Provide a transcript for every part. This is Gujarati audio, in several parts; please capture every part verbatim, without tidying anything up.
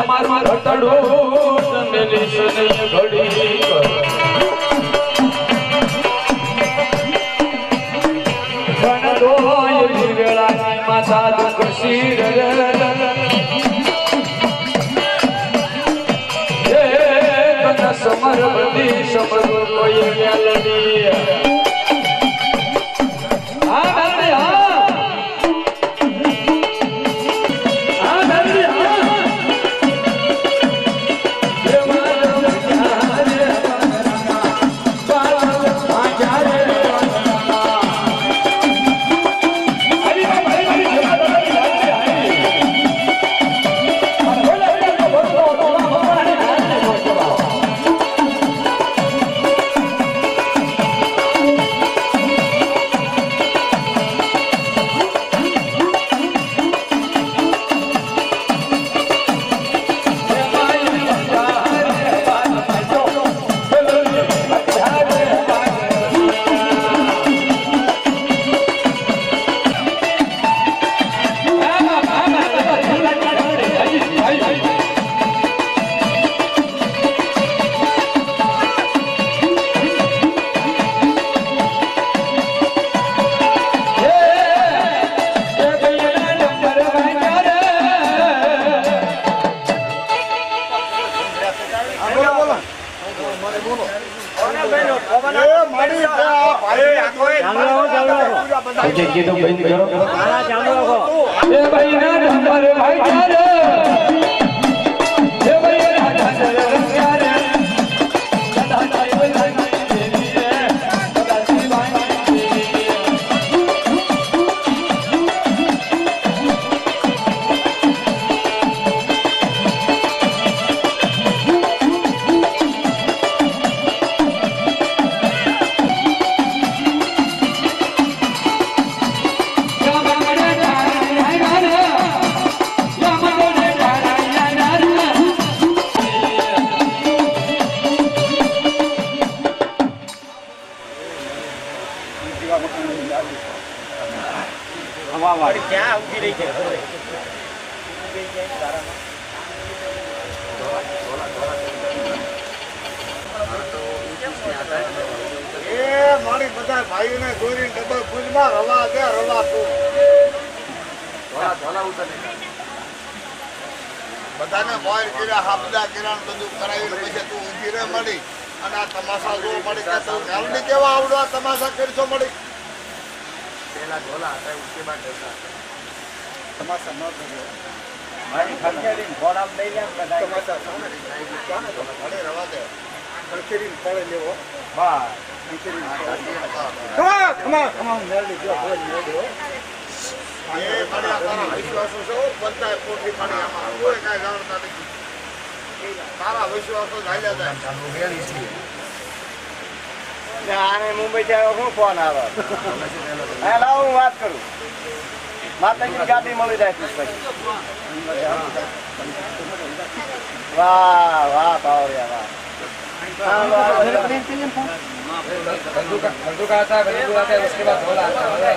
મારું રતડું મેલીશ નહીં ઘડી ઘણડોય વેળાની માતા દુઃખ શીર સમર બધી સમર કોઈ મેલડી હા મેલડી હા હા મેલડી હા બધાને મોર કર્યા હાપદા કિરણ બધું કરાવી પછી તું ઊભી રે મળી અને આ તમાશા જોવા મળી કે તું મેલડી કેવા આવડો આ તમાશા કરશો મળી પેલા ઢોલા હતા ઉસકે બાદ ડરતા તમાશા ન કર્યો મારી ખંખેરી ઘોડા લઈ લે બધા તમાશા સામે કોને ઢોલા ઘરે રવા દે ખંખેરી ફળે લેવો બા ખંખેરી ખમા ખમા ખમા મેલડી જો હોય મેલડી એ મારી તારા વિશ્વાસો છે બધા પોટી મારી આમાં કોઈ કાંઈ જાણતા નથી તારા વિશ્વાસો ચાલ્યા જાય ચાલુ વેળી છે આને મુંબઈ થી શું ફોન આવે હા લાવ હું વાત કરું માતાજી ગાડી મળી જાય વાહ વાહ બાવરિયા વાહ बंदूक बंदूक आता है बंदूक आता है उसके बाद ढोला आता है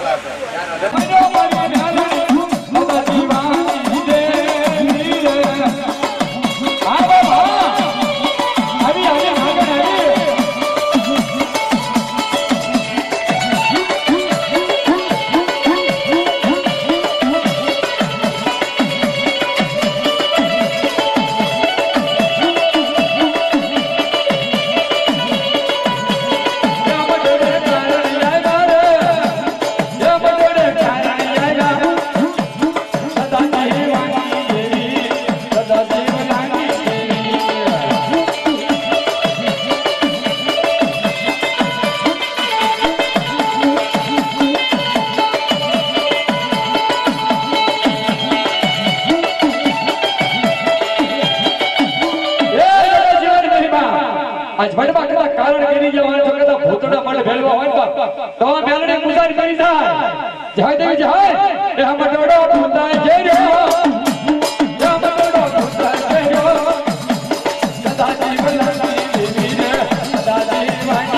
आज भड़वा कदा कारण केनी जे वाण कदा भूतड़ा मळे भेलवा वाण तो मेलडी गुजारी करी जाय जय देवी जय ए हम डोडो भूता जय रे हम डोडो भूता जय रे सदा जीवन देवी रे सदा जीवन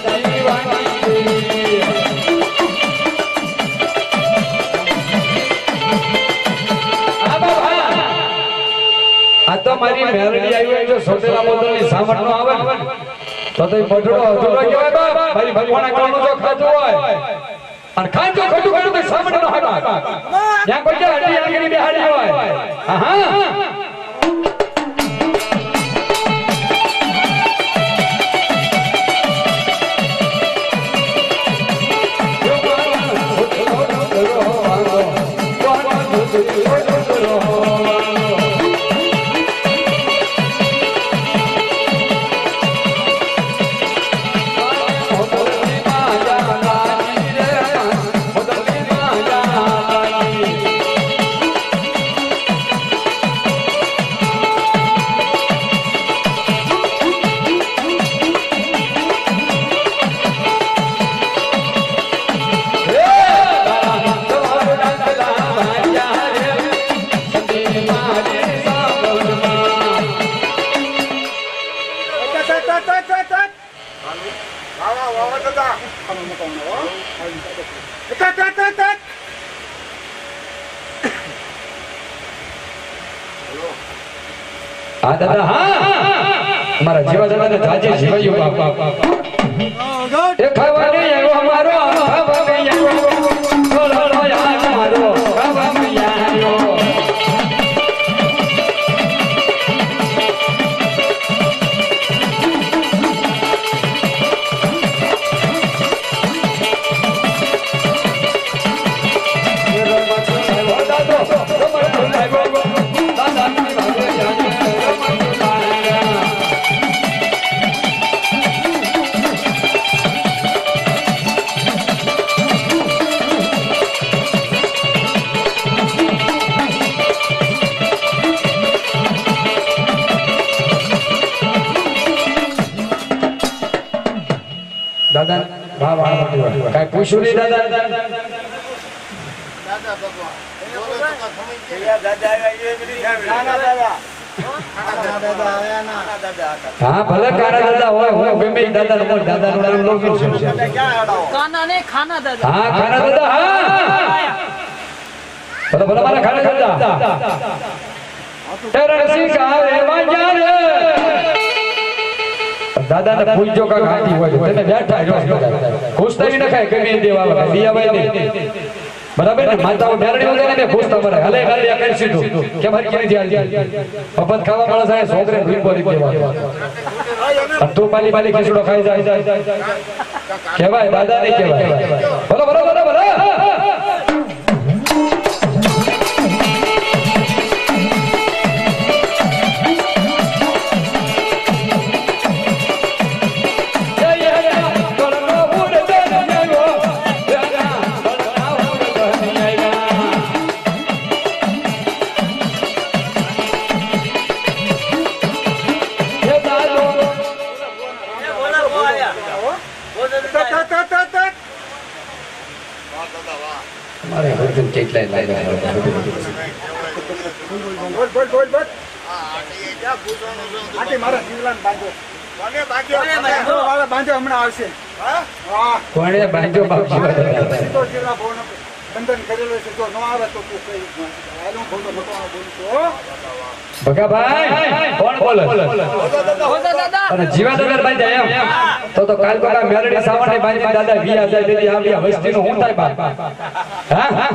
આ તો મારી મેલડી આવી હોય જો સોટેલા બોતલની સામટ નો આવે તો તો મઢડો અધૂરો કહેવાય બાપ મારી ભગવાના કામનું જો ખાતું હોય અને ખાજો ખોટું ખોટું તો સામટ નો હાકા ત્યાં કોઈ હડી આંગળી બેહાડી હોય હા હા હા દાદા હા મારા જીવા દાદા ને જાજે જીવાયું બાપ બાપ એ ખાવા નહીં આવ્યો અમારો ખાવા નહીં આવ્યો બોલો યાર મારો ખાવા નહીં આવ્યો દાદા વાહ વાહ કઈ પૂછ્યું નહીં દાદા દાદા ભગવાન દાદા હા ભલે કારા દાદા હોય હું ગમે દાદા નો દાદા નું નામ લોકી છું કાના ને ખાના દાદા હા ખાના દાદા હા ભલે ભલે મારા ખાના દાદા તેરા સિંહ આવે વાંજા રે દાદા ને પૂછજો કા ગાડી હોય તમે બેઠા જો ખુશતાવી નખાય ગમે દેવા આવે દિયાભાઈ ને બરાબર ને માતાઓ મેરડી વગર ને ખુશતા મરે હલે ગાડી આ કરી સીધું કે મારી કેની જાય પપત ખાવા મળે સાહેબ છોકરે ભૂલ બોલી દેવા તું પાલી પાલી ખીચડો ખાઈ જાય કહેવાય દાદા ને કહેવાય બોલો બોલો બોલો બોલો મારે હરકત કેટલાય લાગે બોલ બોલ બોલ બોલ આ આટી ક્યાં પૂછવાનું છે આટી મારા જીવલાન બાંધો કોને બાંધ્યો કોને બાંધ્યો હમણાં આવશે હા વાહ કોણે બાંધ્યો બાપ જીવા સીધો જીવલા બોનો બંધન કરેલો છે જો ન આવે તો તું કઈ આનું ફોટો ફોટો બોલું તો ભગાભાઈ કોણ બોલે બોલો દાદા અને જીવા દાદા બાંધ્યા એમ તો તો કાલ કોકા મેરડી સાવણે બાંધી દાદા વિયા જાય તેથી આ વસ્તીનો હું થાય બાપ હા હા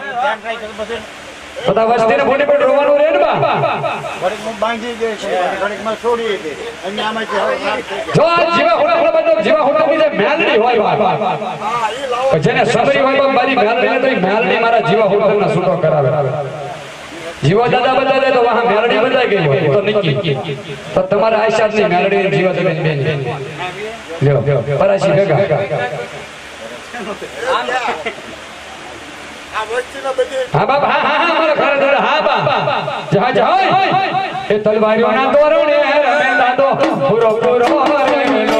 પતા વસ્તીને મોટી પર રોવાનું રે ને બા ઘડીકમાં બાંધી દે છે ઘડીકમાં છોડી દે અને આમાંથી હવે જો આ જીવા હોડા હોડા બધો જીવા હોડા બીજે મેલડી હોય બા હા ઈ લાવો જેને સમરી હોય બા મારી મેલડી તો મેલડી મારા જીવા હોડા છૂટો કરાવે જીવા દાદા બધા દે તો વહા મેલડી બધાઈ ગઈ હોય તો નક્કી તો તમારા આશા ની મેલડી જીવા દાદા બેન લ્યો પરાશી ભેગા આ વસ્તીનો બધી હા બાપ હા હા હા મારા ખરા દાદા હા બા જા જા એ તલવારીઓના તોરણે રમે દાદો પૂરો પૂરો રેલો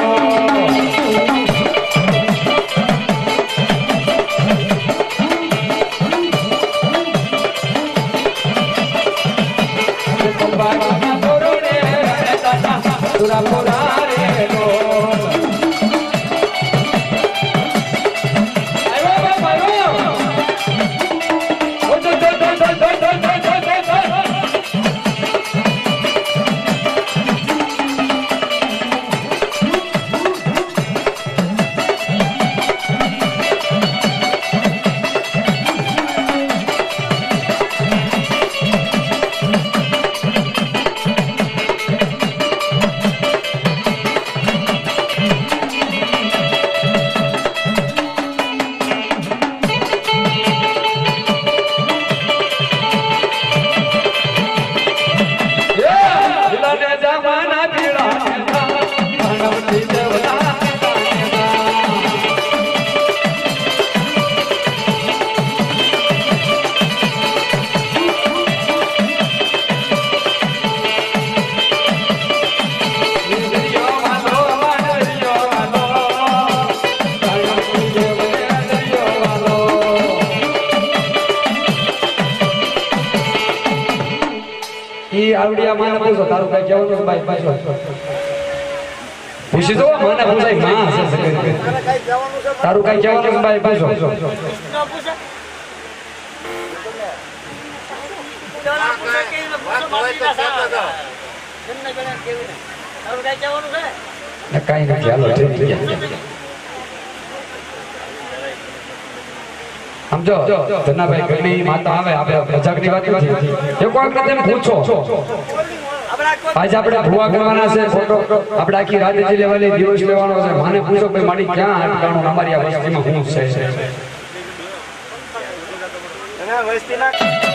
તલવારીઓના તોરણે રમે દાદા પૂરા પૂરા રેલો આવડી આ માને પૂછો તારું કઈ કહેવાનું ભાઈ પાછો પૂછી દો મને પૂછાય માં છે સગર તારું કઈ કહેવાનું ભાઈ પાછો ન પૂછે જણા પૂછે કે એને પૂછો બાકી ના સારા એમને બેને કેવી ને તારું કઈ કહેવાનું છે ને કાઈ નથી હાલો ઠીક ગયા સમજો ધનાભાઈ ઘણી માતા આવે આપણે મજાકની વાત નથી એક વખત તેમ પૂછો આજ આપણે ભૂવા કરવાના છે ફોટો આપણે આખી રાત જે લેવાની દિવસ લેવાનો છે મને પૂછો ભાઈ મારી ક્યાં અટકાણું અમારી આ વસ્તીમાં હું છે અને વસ્તીના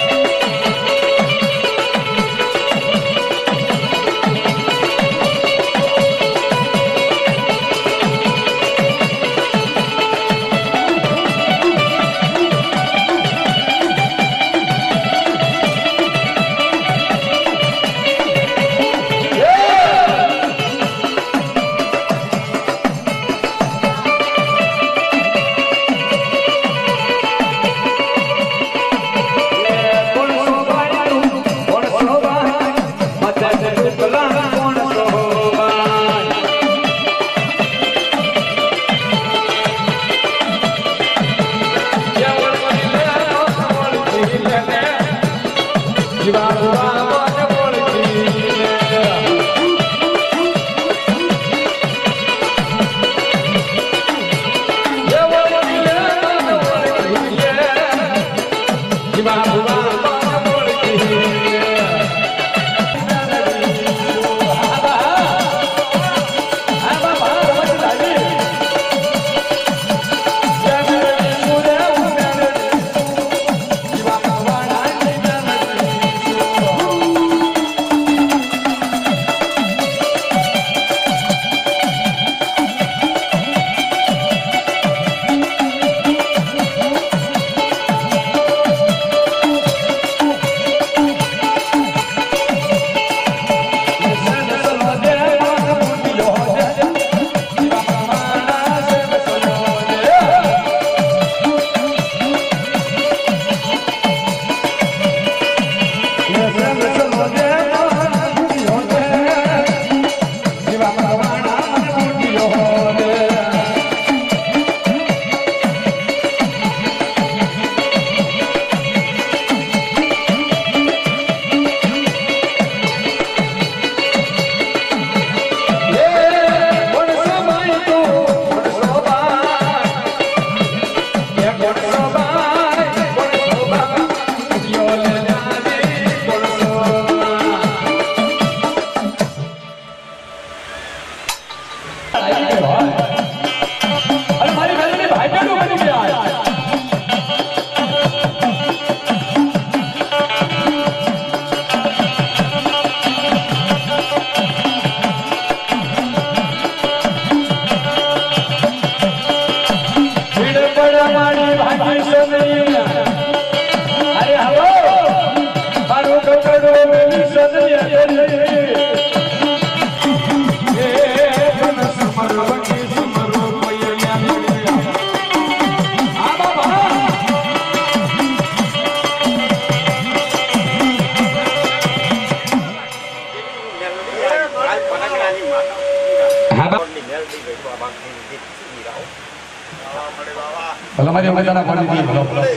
ભલા મારી મજાના પાણી દી ભલો ભલો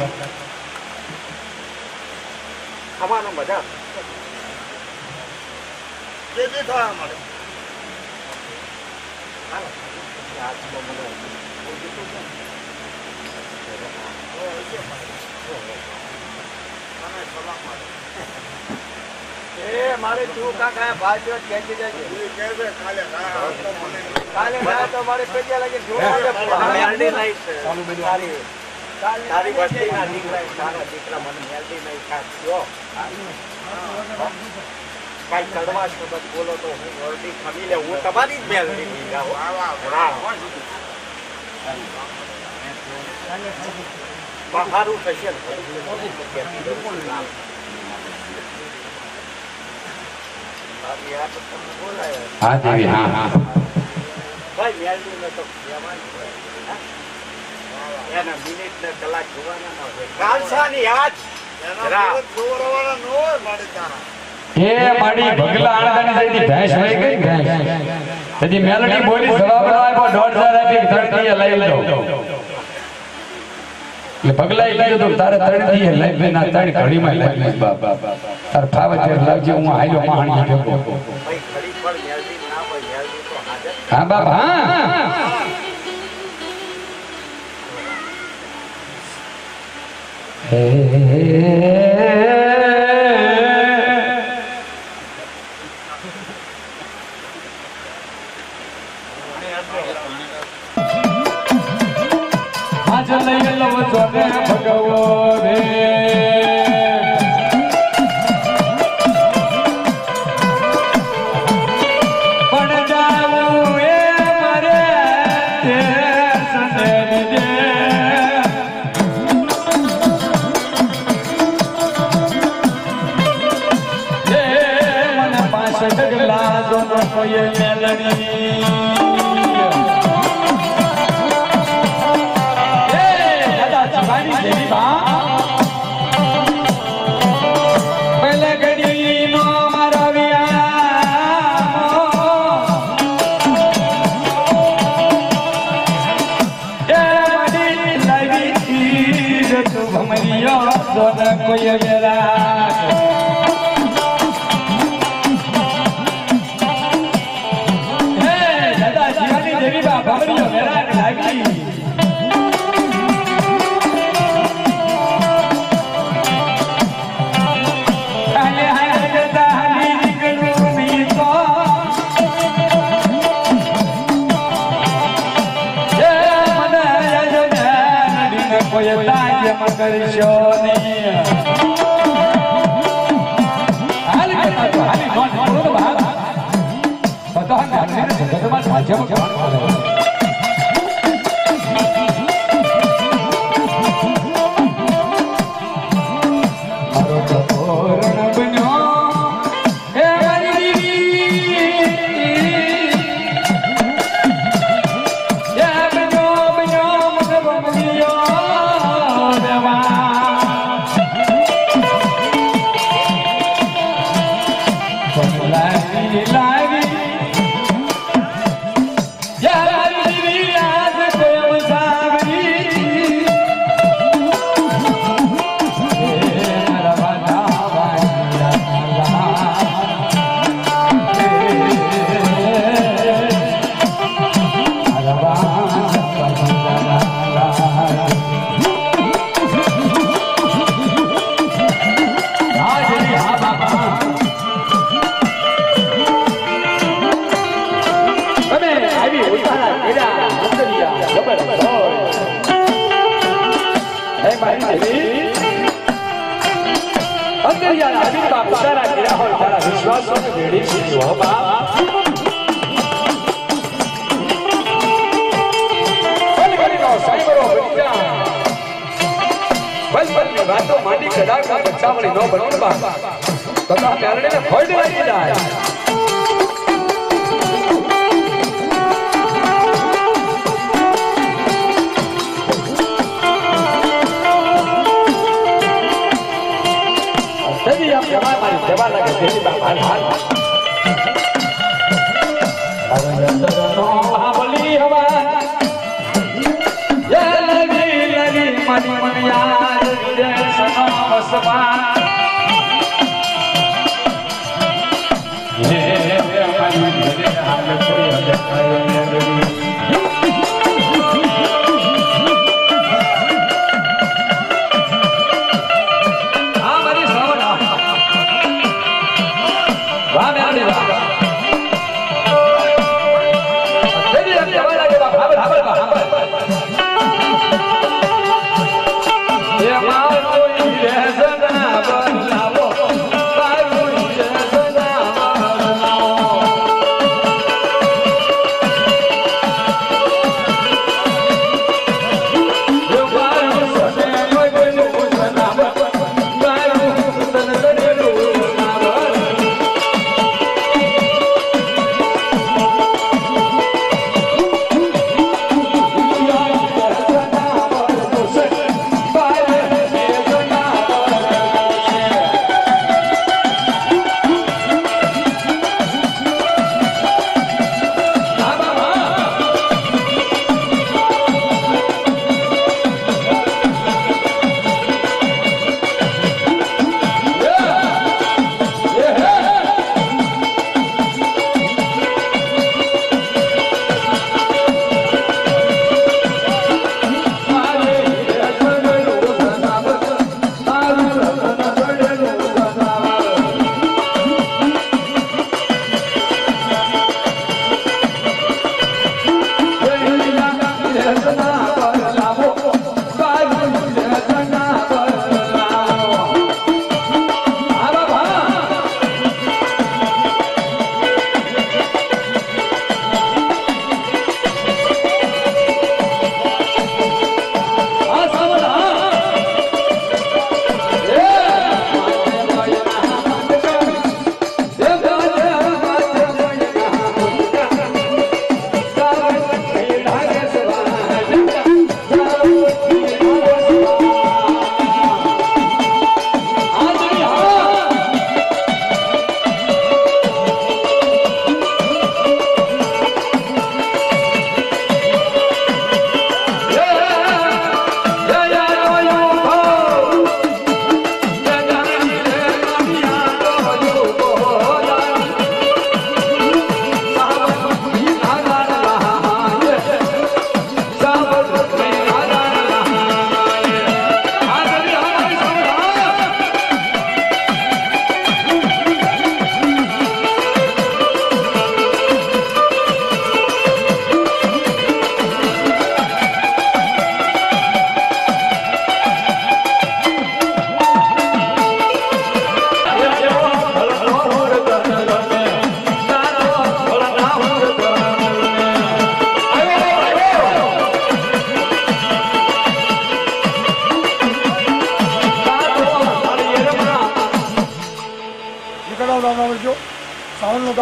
ખાવાનો મજા કેદી થાય અમારે એ મારે તું કાકા ભાઈ કેજી જાય કે છે કાલે કાલે ના તો મારે પેજા લાગે જોવા મેલડી નહીં છે તારી તારી વસ્તી ના દીકરા તારા દીકરા મને મેલડી નહીં ખાયો કાઈ કડવા શબ્દ બોલો તો હું ઓરડી ખમી લે હું તમારી જ મેલડી નહીં ગાવ બહારું થશે હા દેવી હા હા ભાઈ મેલડી ને તો એના મિનિટ ને કલાક જોવાના ના હોય કાલસાની યાદ એના જોરવાળા ન હોય મારી તારા એ માડી ભગલા આણદાની જઈતી ભેંસ વહી ગઈ ભેંસ તેથી મેલડી બોલી જવાબ આપ્યો દોઢ હજાર આપી ધરતીએ લઈ લો એટલે ભગલાએ કીધું તો તારે તળતીએ લઈ લે ના તળ ઘડીમાં લઈ લે બાપ તાર ફાવે તે લાવજે હું આલ્યો માહણી ભેગો ભાઈ ઘડી પર મેલડી ના હોય મેલડી તો હાજર હા બાપ હા હે આજ લઈ લો જોને ભગવો રે પણ જાવું એ મારે તે સંદેજે એ મને પાંચ ડગલા જોનો કોઈ મેલડી કોઈ વેરા હે દાદા શિવાની દેવી બા ભમરીઓ વેરા લાગી કાલે હાય હજતા હાલી નીકળું મી તો હે મને યજને નડીને કોઈ તાજે મગરશો નહીં હાલી કરતા તો હાલી નોટ કરો તો ભાગ બધા ગાડીને જગતમાં રાજ્યમાં કોણ કરે મારો કપોરણ બન્યો હે મારી હે બન્યો બન્યો મને બમ્યો દેવા લાગી લાગી યારી યાદ કોઈ સાગરી એ મારા વાલા વાલા વાતો માંડી કદાચ બચ્ચાવળી નો બનવું બા તો તો મેરડીને ફોડ લાગી જાય તેજી આપ જવા મારી જવા લાગે તેજી બા હાલ હાલ અરે અંદરનો મહાબલી હવા યા લગી લગી મની મન યાર રે સનો વસવા હે અમારી ઘરે હાલ કોઈ દેખાય નહીં આ મારી શ્રવણ વાહ મેરડી વાહ તેજી આપ જવા લાગે બા હાબર હાબર બા હાબર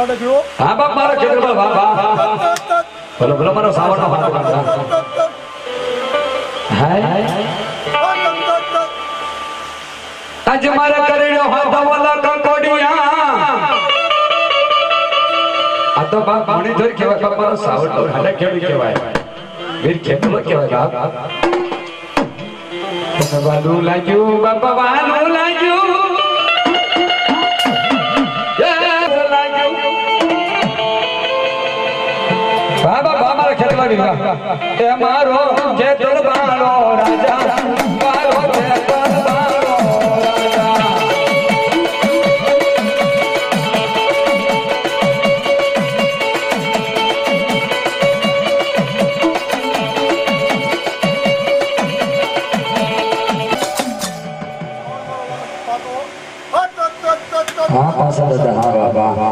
દાડે ગયો હા બાપ મારા ખેતરમાં વાહ વાહ ભલો ભલો મારો સાવરનો હાથ હાય આજ મારે કરેલો હાથ વાલા કંકોડિયા આ તો બાપ મણિધર કહેવાય બાપ મારો સાવરનો હાલે કેવી કહેવાય વીર ખેતલો કહેવાય બાપ વાલું લાગ્યું બાપા વાલું લાગ્યું બાબા બાબા ખેતલા દીધા એ મારો ખેતર બાળો રાજા મારો ખેતર બાળો રાજા હા પાછા દાદા હા બાબા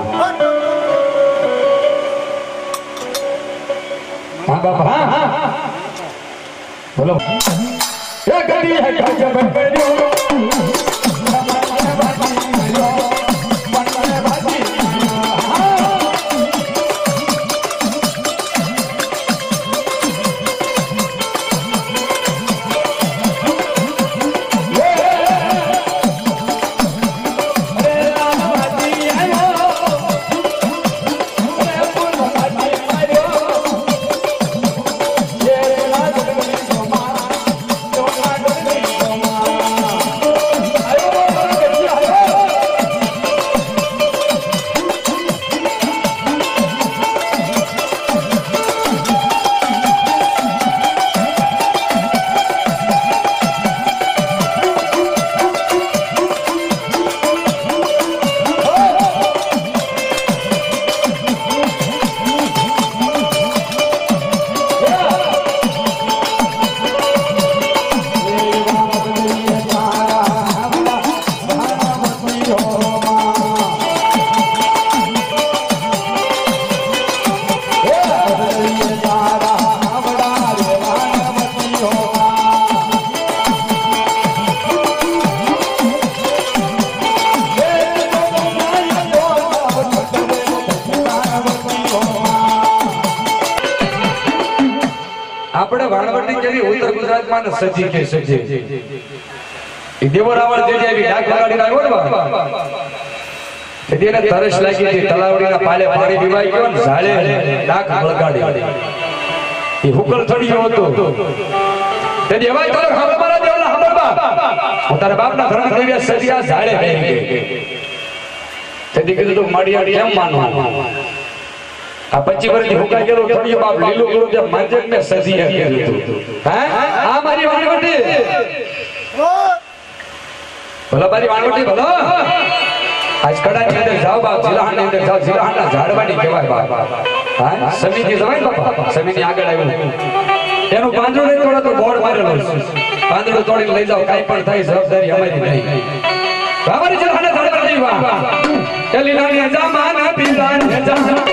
हाँ बाबा हाँ हाँ बोलो ये गली है काजा बंबेरियो આપણે વાણવટી જેવી ઉત્તર ગુજરાતમાં સજી કે સજી એ દેવો રાવણ જે જેવી ડાક લગાડીને આવ્યો ને તેને તરસ લાગી હતી તલાવડીના પાલે પાણી પીવાઈ ગયો ને ઝાડે ડાક લગાડી એ હુકલ ચડ્યો હતો તે દેવાય તો ખબર મારા દેવલા ખબરમાં હું તારા બાપના ધર્મ દેવ્યા સજીયા ઝાડે બેહી ગઈ તેથી કીધું તું માડિયા કેમ માનવાનું આ પચી વર્ષની હુકા ગયેલો થોડીઓ બાપ લીલો ગયો જે માજક મે સજી કીધું હા આ મારી વાણવટી ભલા મારી વાણવટી ભલો આજ કડાની અંદર જાવ બાપ જિલ્લાની અંદર જાવ જિલ્લાના ઝાડવાની કહેવાય બાપ હા સમીની જવાય બાપા સમીની આગળ આવ્યું એનું પાંદડું નહીં તોડે તો બોર્ડ મારેલો છે પાંદડું તોડીને લઈ જાવ કાઈ પણ થાય જવાબદારી અમારી નહીં અમારી જિલ્લાના ઝાડ પર જઈ વાહ એ લીલાની જમાના પીલાની જમાના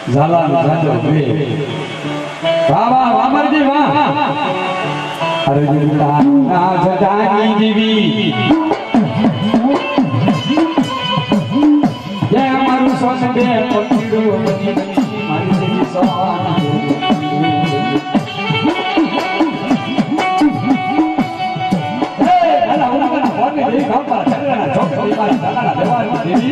झाला झालं रे वाह वाह वामरजी वाह अर्जुना नाचतानी जीवी जय मारू सोन दे पटडू मारी सोन हे अला उना ना फोन दे गप्पा चलना छोकरी मारी दादा देवारी देवी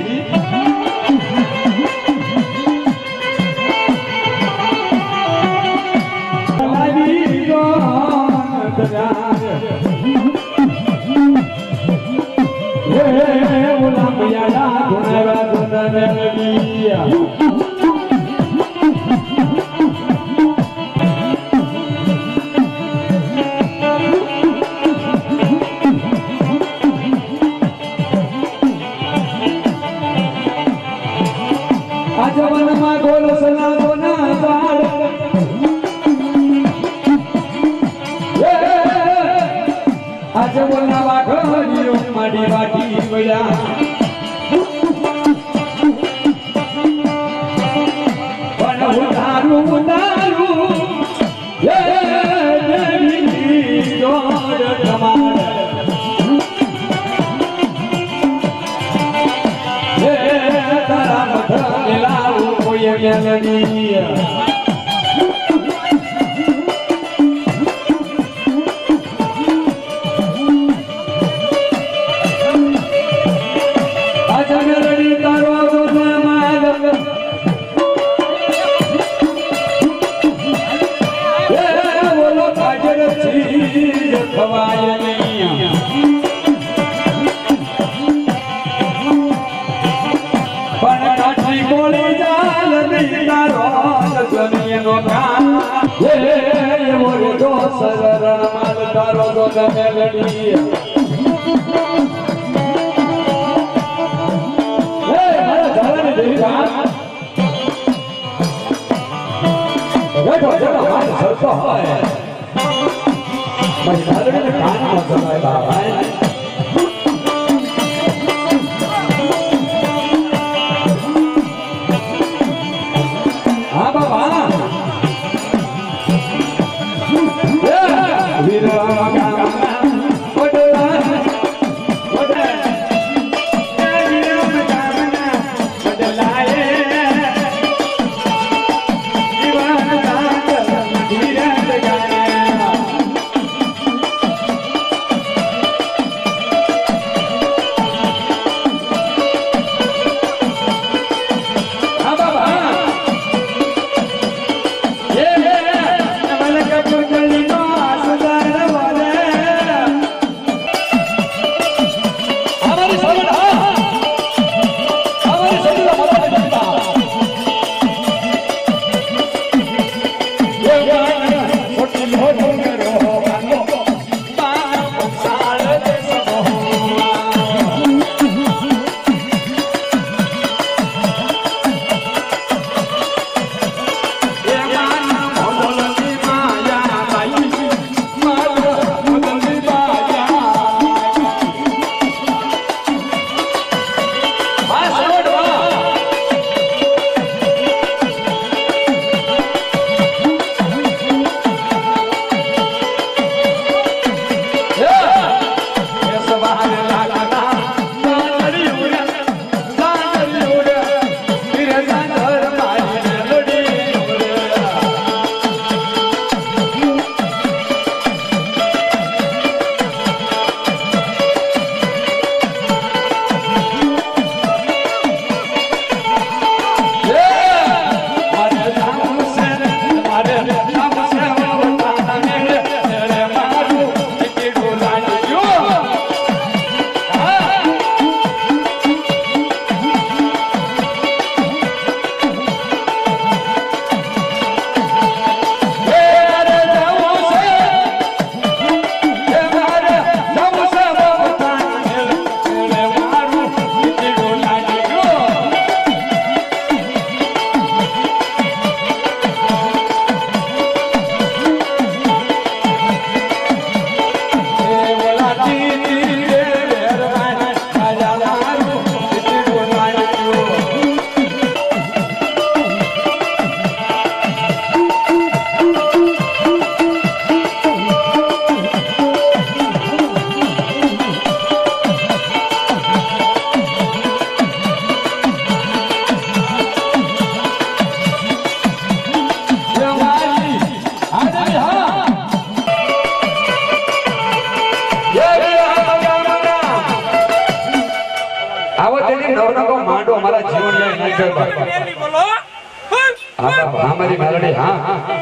બાપા મેલડી બોલો હા બાપા હા મારી મેલડી હા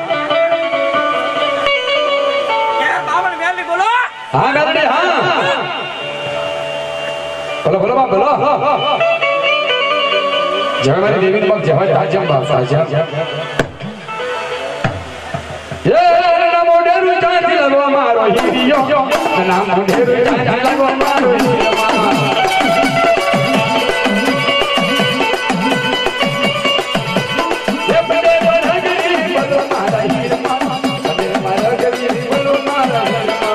કે બાવન મેલડી બોલો હા મેલડી હા બોલો બોલો બાપ બોલો જય મારી દેવી બાપ જય રાજમ બાપા જય એ નમો ડેરુ ચાંદી લગવા મારો હીરિયો નમો ડેરુ ચાંદી લગવા મારો હીરિયો એ પડે બરગરી બોલો મારા હીરમા પડે બરગરી બોલો મારા હીરમા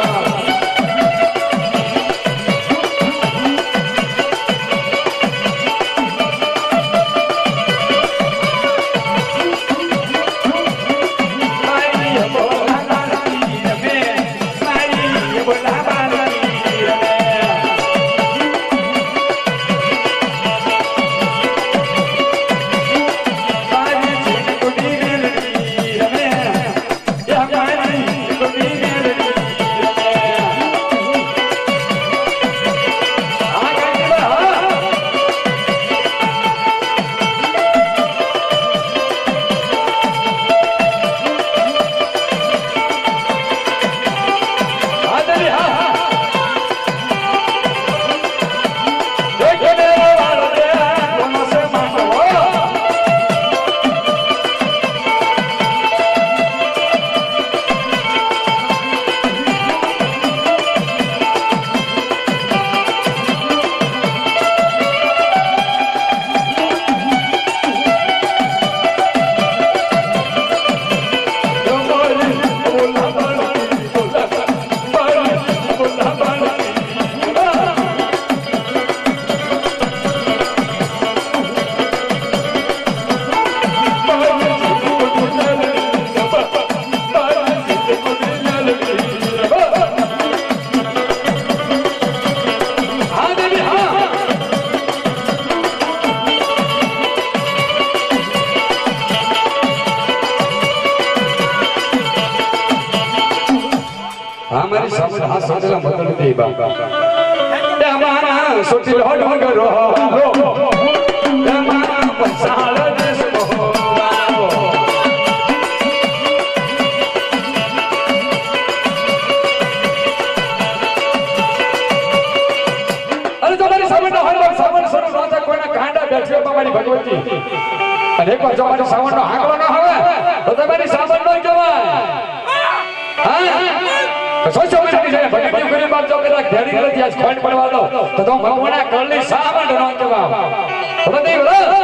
हमारी समझ हाथ सोचला बदल दे बाबा दमाना सोचल हो डगरो दमाना पसाल देश हो अरे तुम्हारी समझ न हर वक्त समझ सुनो राजा कोईना कांडा बैठियो તમારી ભગવતી અને એક વાર જો મારી સાવણનો હાંકલો ન આવે તો તમારી સાવણ ન કહેવાય હા સોચો કે છે ભગવતી કરી બાપ જો કદાચ ધ્યાન કરે ત્યાં ખોટ પડવાનો તો તો ભગવાના કરલી સાવણ ન કહેવા ભગવતી બોલો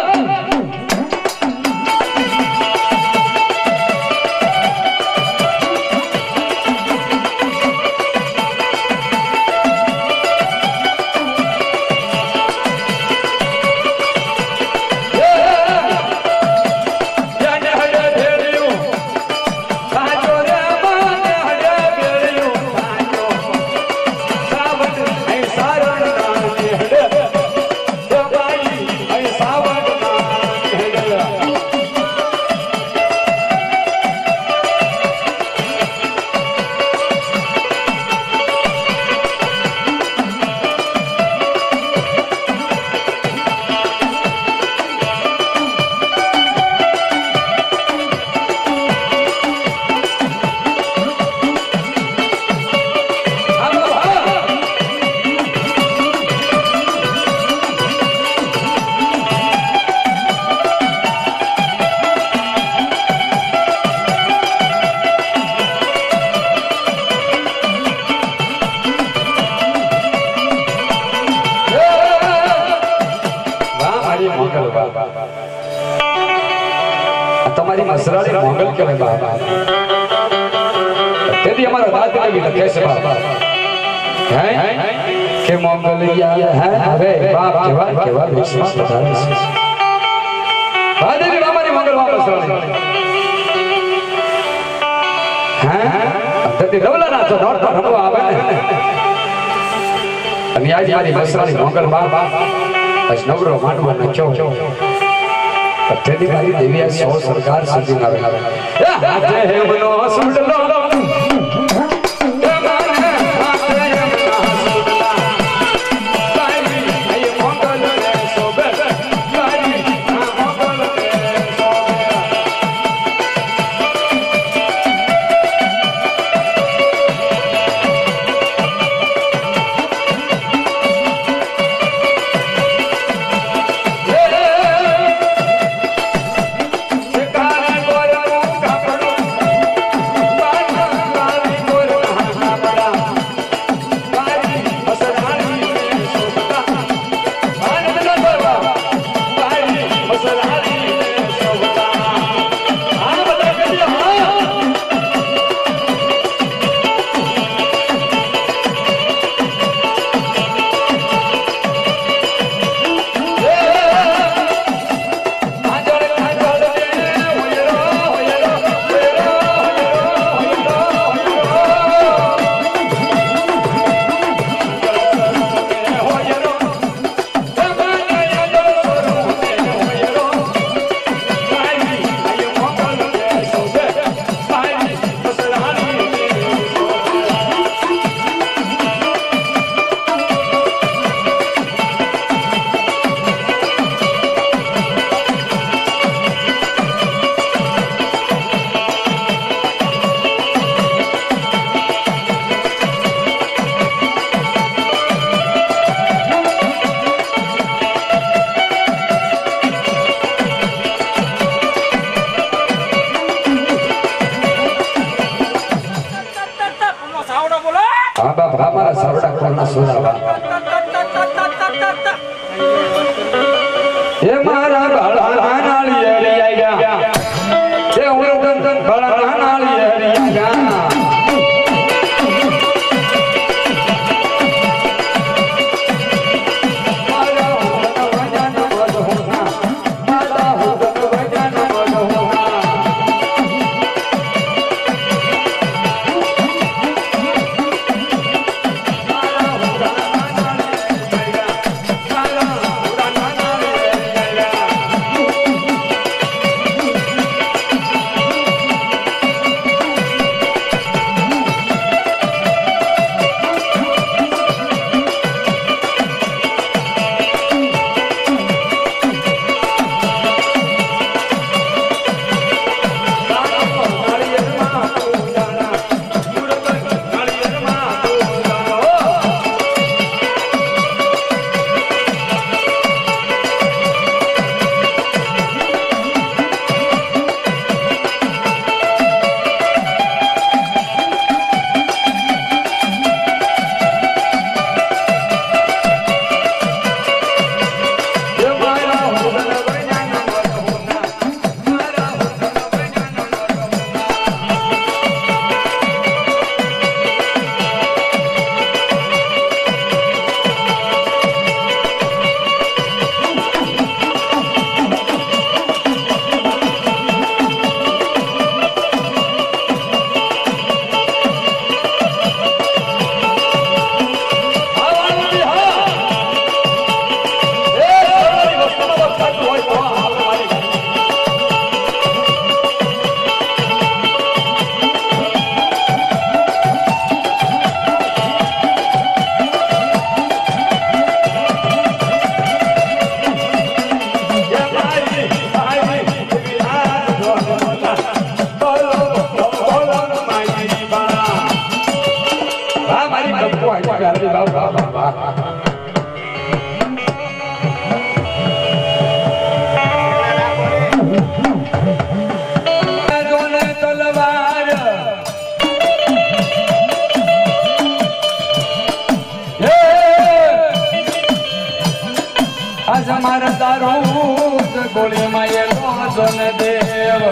તમારી મસરાળી મોગલ કહેવાય બાબા તેથી અમારો દાદ આવી લખે છે બાબા હે કે મોગલિયા હે હવે બાપ કેવા કેવા વિશ્વાસ વધારે છે બાદેવી અમારી મોગલ બાપ મસરાળી હે તેથી રવલાના તો નોટ પર રમવા આવે ને અને આજે મારી મસરાળી મોગલ બાપ બસ નવરો માંડવો નખ્યો तेरी मारी देवी सौ सरकार सजी नावे हाथे है बनो सुडलो ગળા નાળી હરિયા ગોળી માં દેવ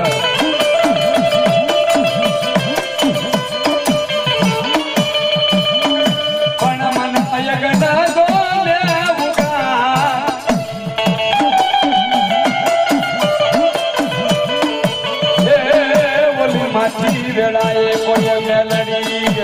વેળાએ કોઈ મેલડી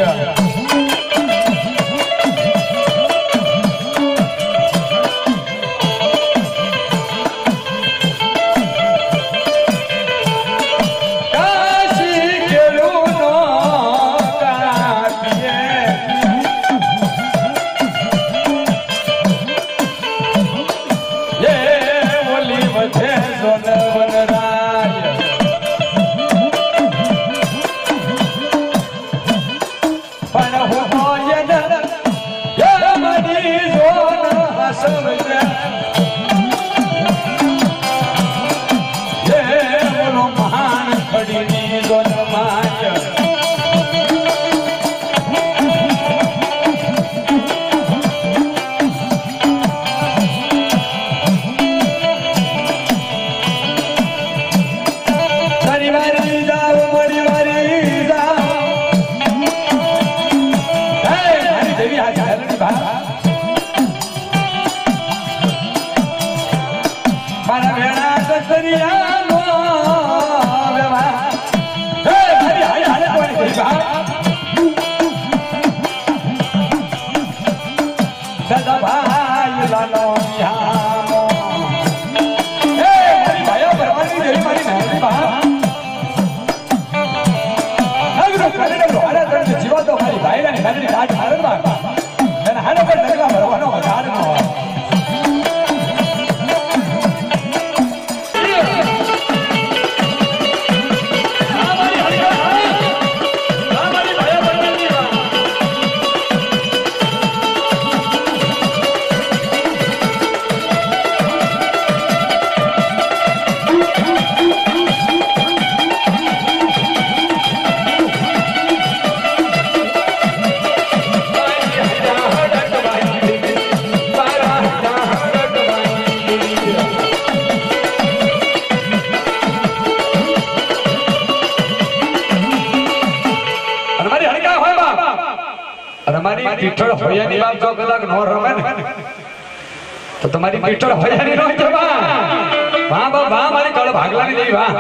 તમારી પીઠળ હોયાની વાત જો કલાક નો રમે ને તો તમારી પીઠળ હોયાની નો જવા વાહ વાહ વાહ મારી કળ ભાગલાની દેવી વાહ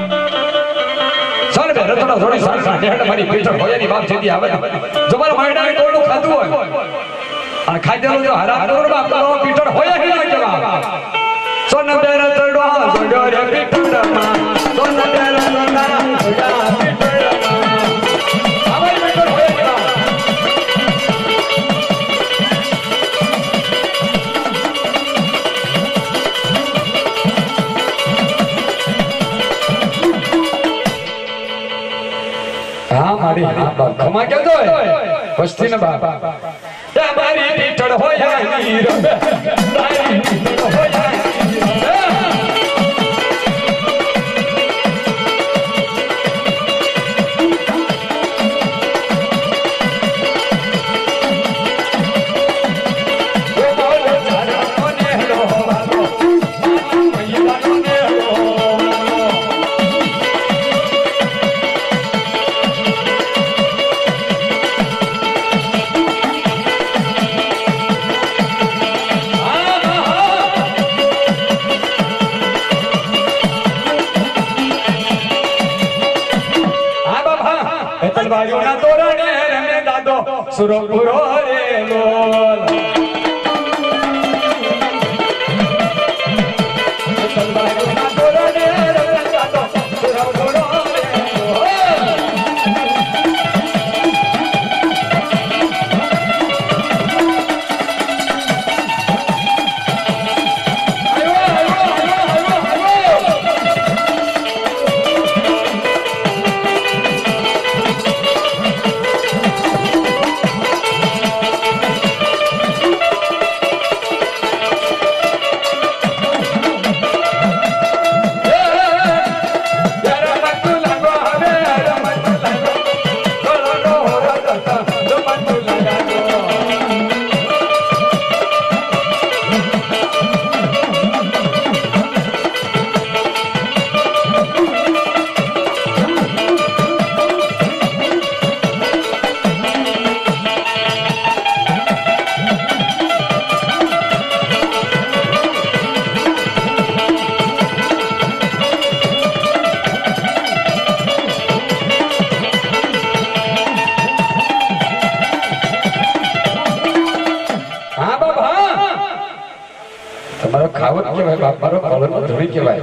સર બે રતનો થોડી સાર સાર હેડ મારી પીઠળ હોયાની વાત જેથી આવે જો મારા માયડાએ કોળું ખાધું હોય અને ખાધેલું જો હરા હરોર બાપ તો પીઠળ હોયાની નો જવા સોન બે રતડો જોડો રે પીઠળમાં સોન બે રતડા જોડા પીઠળમાં અમારી પીઠળ હોયાની હા મારી ખમા કેમ તો વસ્તી ને બાપ મારી પીઠળ હોય તારી પીઠળ હોય તલવારીઓના તોરણે રમે દાદો સુરો પૂરો રે લોલ તલવારીઓના તોરણે રમે દાદો સુરો પૂરો રે લોલ ખાવત કેવાય બાપ મારો ફળનો ધોરી કેવાય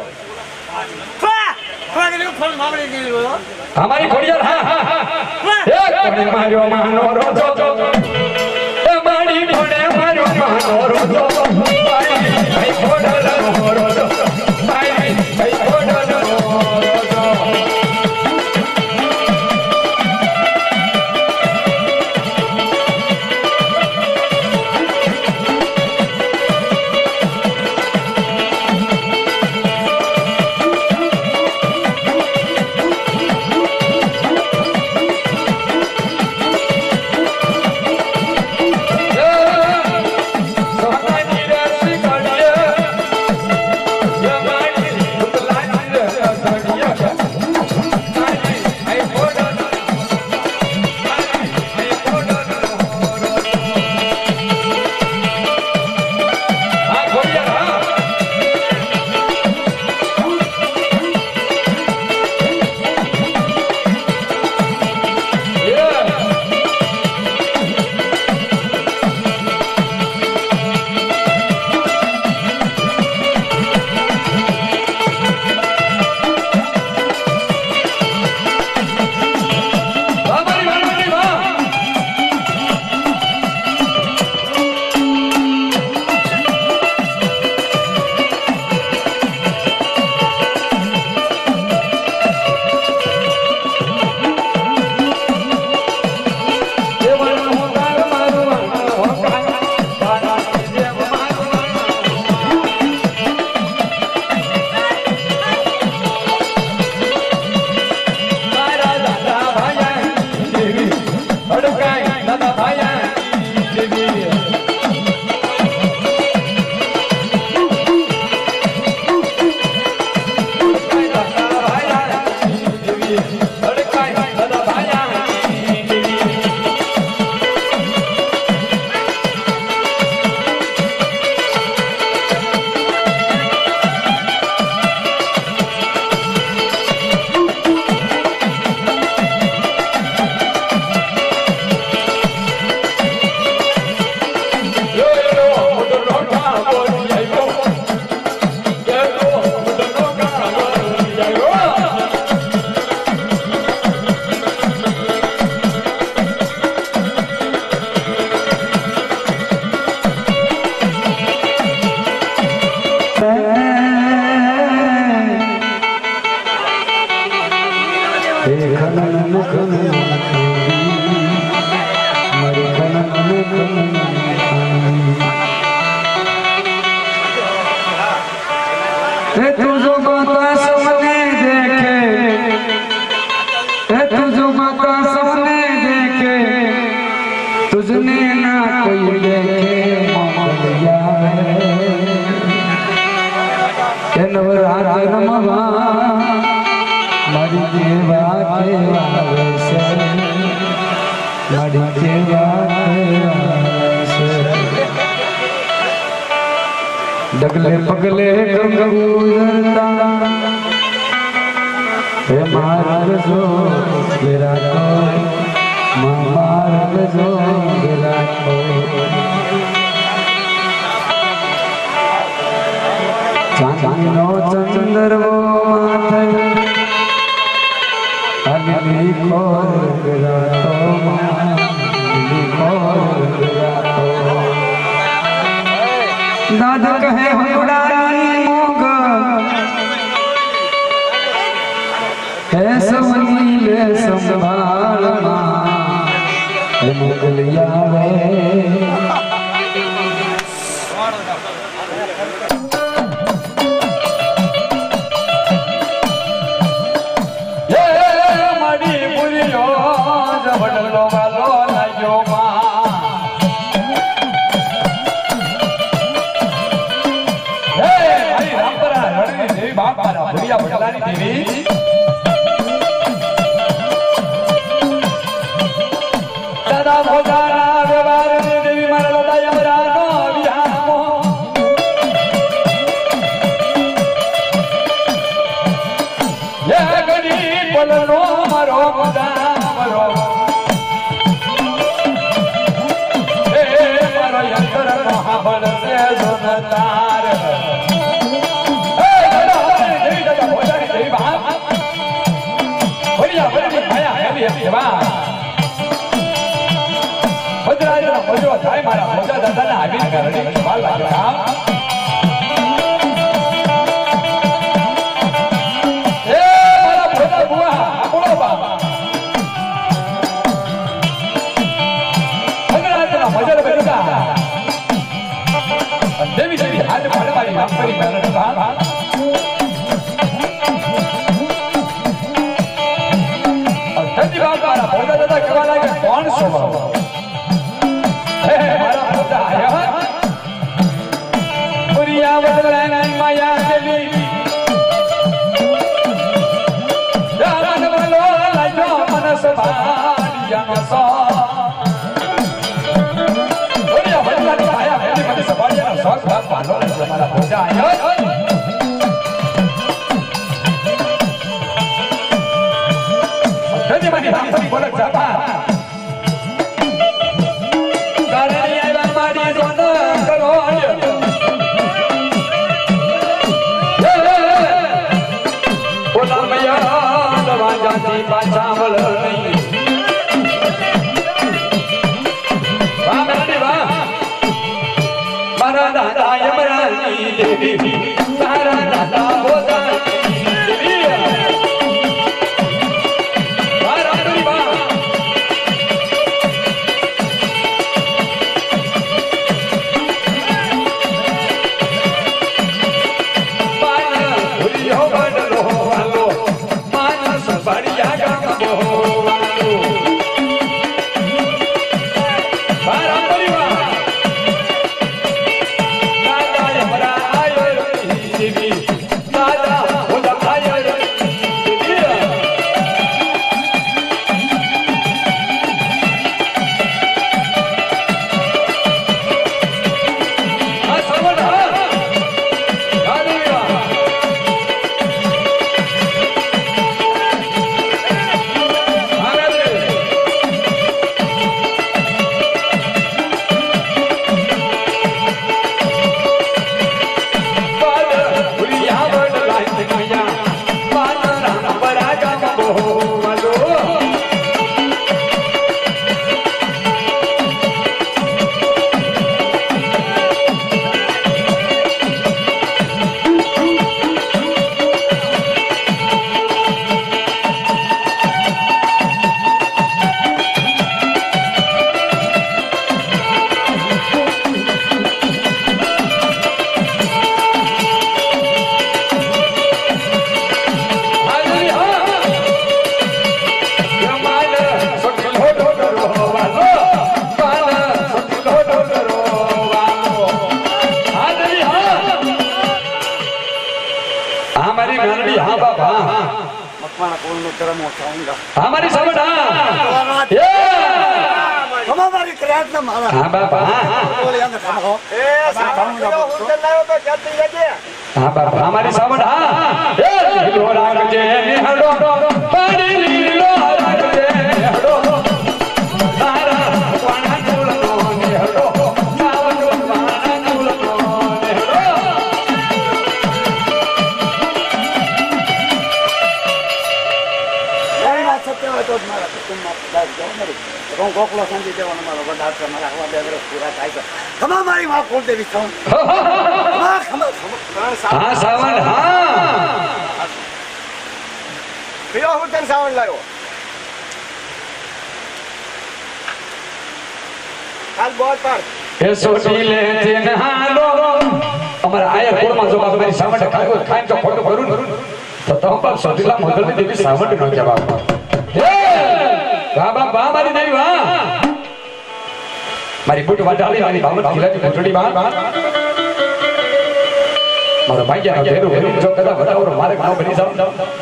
અમારી ખોડિયાર હા હા હા એક કોને માર્યો માનો રોજો એ મારી કોને માર્યો માનો રોજો ભાઈ ખોડલો રોજો ભાઈ ભાઈ ખોડલો રોજો तुझो माता सपने देखे, तुझो माता सपने देखे, तुझने ना कोई देखे मोहलिया है नवरात्र रमवा मरी देवा केवा से मरी देवा डगले पगले गंगूरता हे मार्ग जो मेरा तो मार्ग जो मेरा तो चांदनो चंद्र वो माथे अली खोर मेरा तो अली खोर मेरा तो दादा कहे हुड़ाई मोग है समनीले संभालना है मोगलिया वे ये मड़ी बुरियो जबड़लो वालो लायो मा बढ़िया बटलानी देवी दादा भोगाना व्यवहार देवी मारा दादा यमरानो विहामो ये गनी बोलनो मारो मुदा मारो ए मारो यंत्र महाबल से सुनतार मजो थाय मारा मोजा दादा ना आवी करणी सवाल लाग्या ए मारा भोला बुआ बोलो बाबा अंगराजना मजल बेटा देवी देवी हाथ पाड़ मारी रामपरी करता और धन्य बात मारा भोला दादा केवा लागे कौन स्वभाव मारा भोला आया पुरिया बदलाना माया देवी रामन बोलो लाजो मनस भालिया मसा पुरिया बदलाना आया देवी मनस भालिया साख भाग पालो हमारा भोला आया धन्य मानी रामपरी बोला जाबा पाचावल नहीं मारा दादा यमरानी देवी सारा दादा बोदा देवी मारा देवा माना भूलियो बडलो वालो मानस बढ़िया मारा परिवार दादा यमरा आयो બાપ હા મકવાણા કોલનો ધર્મ ઓછાઉંગા हमारी समझ हाँ ये હમારી ક્રાંતના મારા हाँ बाप हाँ બોલ્યા ને ખમો એ સાઉંગા હોટલ લાવ્યો તો ચાલતી જજે हाँ बाप हमारी समझ हाँ ये लीलो रागजे निहड़ो पानी लीलो रागजे निहड़ो तारा वाना नुलनो निहड़ो सावनो वाना नुलनो निहड़ो કઈ વાત સત્ય હોય તો જ મારા કુટુંબમાં દાદ જાવ મારી હું ગોકળો સંજી દેવાનો મારો બધા છે મારા હવા બે વર્ષ પૂરા થાય છે ખમા મારી માં કોલ દેવી સાઉન્ડ ખમા ખમા ખમા हाँ सावन हाँ પીઓ હું તને સાઉન્ડ લાવ્યો હાલ બોલ પર એ સોટી લે છે નહાલો અમારા આયર કોળમાં જો બાપ મારી સાવંડ ખાયો ખાઈમ તો ખોટું કરું ને તો તો બાપ સોટીલા મોગલની દેવી સાવંડ નો જવાબ હે બા બા બા મારી દેવી વાહ મારી બુટ વાટાલી મારી બામણ ખીલાતી બુટડી બા મારો ભાઈયા ઘેરું ઘેરું જો કદા વડાવરો મારે ન બની જાવ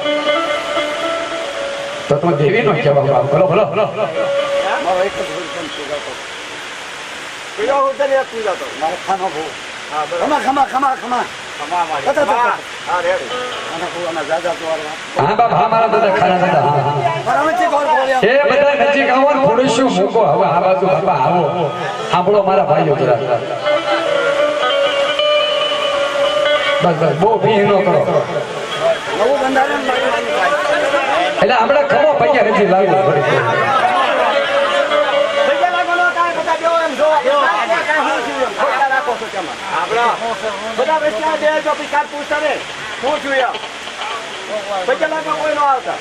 તો તો દેવી નો જવાબ બાપ બોલો બોલો મારો એક જ ભૂલ પૂજા તો પીઓ હું તને પૂજા તો મારો ખાનો ભૂ હા ખમા ખમા ખમા ખમા ખમા મારી હા રેડી અને હું આના જાજા તો હા બાપ હા મારા દાદા ખાના દાદા હા પરમચી કોર બોલ્યા એ બધા નજીક આવો ને થોડું શું મૂકો હવે આ બાજુ બાપા આવો સાંભળો મારા ભાઈઓ જરા બસ બસ બહુ ભી ન કરો નવું બંધારણ મારી એટલે હમણાં ખમો પૈયા નથી લાવ્યું થોડી પૈસા લાગવાનો કાંઈ બધા દેવો એમ જો કાંઈ હું છું એમ ખોટા રાખો છો તમે આપણા બધા પૈસા દે જો પૈસા પૂછતા ને હું છું એમ પૈસા લાગવા કોઈ ન આવતા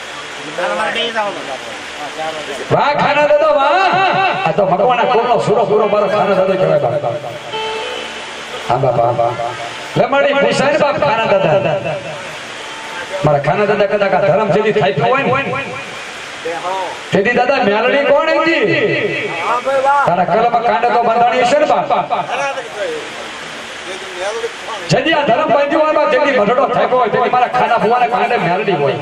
વાહ ખાના દાદા વાહ આ તો મકવાણા કોનો સુરો સુરો મારો ખાના દાદા કહેવાય બાપ હા બાપા હા લે મારી પૂછાય બાપ ખાના દાદા મારા ખાના દાદા કદાચ આ ધર્મ જેથી થાય હોય ને તેથી દાદા મેલડી કોણ હતી તારા કલમાં કાંડા તો બંધાણી છે ને બાપ જેથી આ ધર્મ બાંધ્યો હોય જેથી મઢડો થાય હોય તેથી મારા ખાના ભુવાના કાંડે મેલડી હોય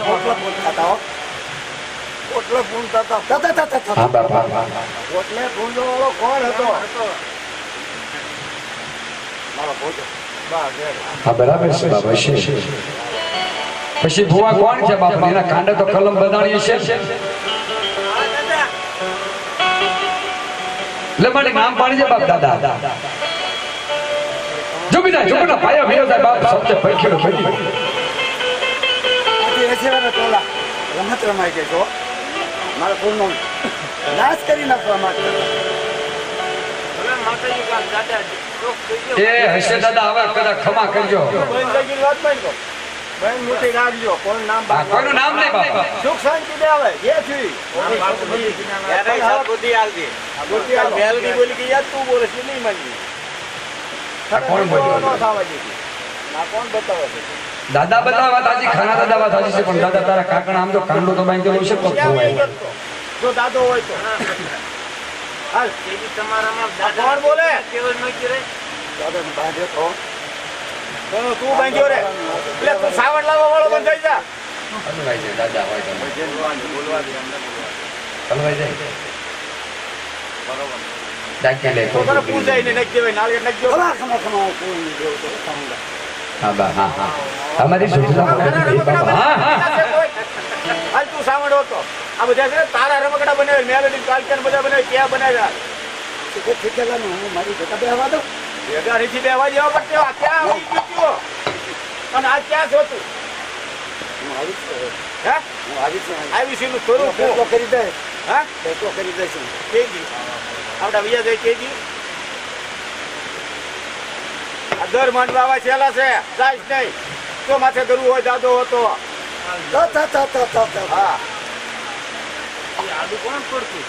ઓટલે પૂંજતા હતા તા તા તા હા બાપ હા ઓટલે પૂંજો વાળો કોણ હતો મારો ભોજો બા ઘેર હા બરાબર છે બાપ હશે પછી ભુવા કોણ છે બાપ એના કાંડે તો કલમ બંધાણી છે લે મને નામ પાડી છે બાપ દાદા જોગીના જોગીના પાયા મેળો થાય બાપ સબસે પરખેડો કરી આજે એસે વાળા ટોલા રમત રમાઈ ગઈ છો મારા ફૂલનો નાશ કરી નાખવા માટે એ હશે દાદા હવે કદાચ ખમા કરજો બંદગી વાત બનજો બેન મોટી રાખજો કોઈ નામ આ કોઈનું નામ નહીં બાપા સુખ શાંતિ દે આવે જે છું યાર આ બુદ્ધિ આલજી બુદ્ધિ આલ મેલડી બોલી કે યાર તું બોલે છે નહીં માની આ કોણ બોલ્યો ના કોણ બતાવે છે દાદા બતાવે વાત આજી ખાના દાદા વાત આજી છે પણ દાદા તારા કાકણા આમ તો કાંડો તો બાંધેલો છે પગ ધોવાય જો દાદો હોય તો હાલ તેજી તમારામાં કોણ બોલે કેવો ન કરે દાદા બાંધ્યો તો તો તું બાંધ્યો રે એટલે તું સાવડ લાવવા વાળો બંધાઈ જા હલવાઈ જાય દાદા હોય તો બોલવા દે અમને બોલવા હલવાઈ જાય બરોબર ડાક્યા લે તો તને પૂજાઈ ને નખ દેવાય નાળિયેર નખ દેવો ખમા ખમા ખમા કોઈ દેવ તો સાંગા હા બા હા હા અમારી સુધરા બાબા હા હાલ તું સાવડ હતો આ બધા છે તારા રમકડા બનાવે મેલોડી કાલકેન બધા બનાવે ક્યાં બનાવ્યા કે ઠીકેલા નું હું મારી જતા બેહવા દઉં ભેગા રીથી બેહવા જેવા પડતે આ ક્યાં આવી ગયો અને આ ક્યાં છો તું હું આવી છું હે હું આવી છું આવી છું થોડું ફેસલો કરી દે હા ફેસલો કરી દે છું કેજી આવડા વિયા જાય કેજી આ દર માંડવા આવા છેલા છે જાય નહીં તો માથે કરવું હોય જાદો હતો તા તા તા તા તા હા એ આદુ કોણ પડતું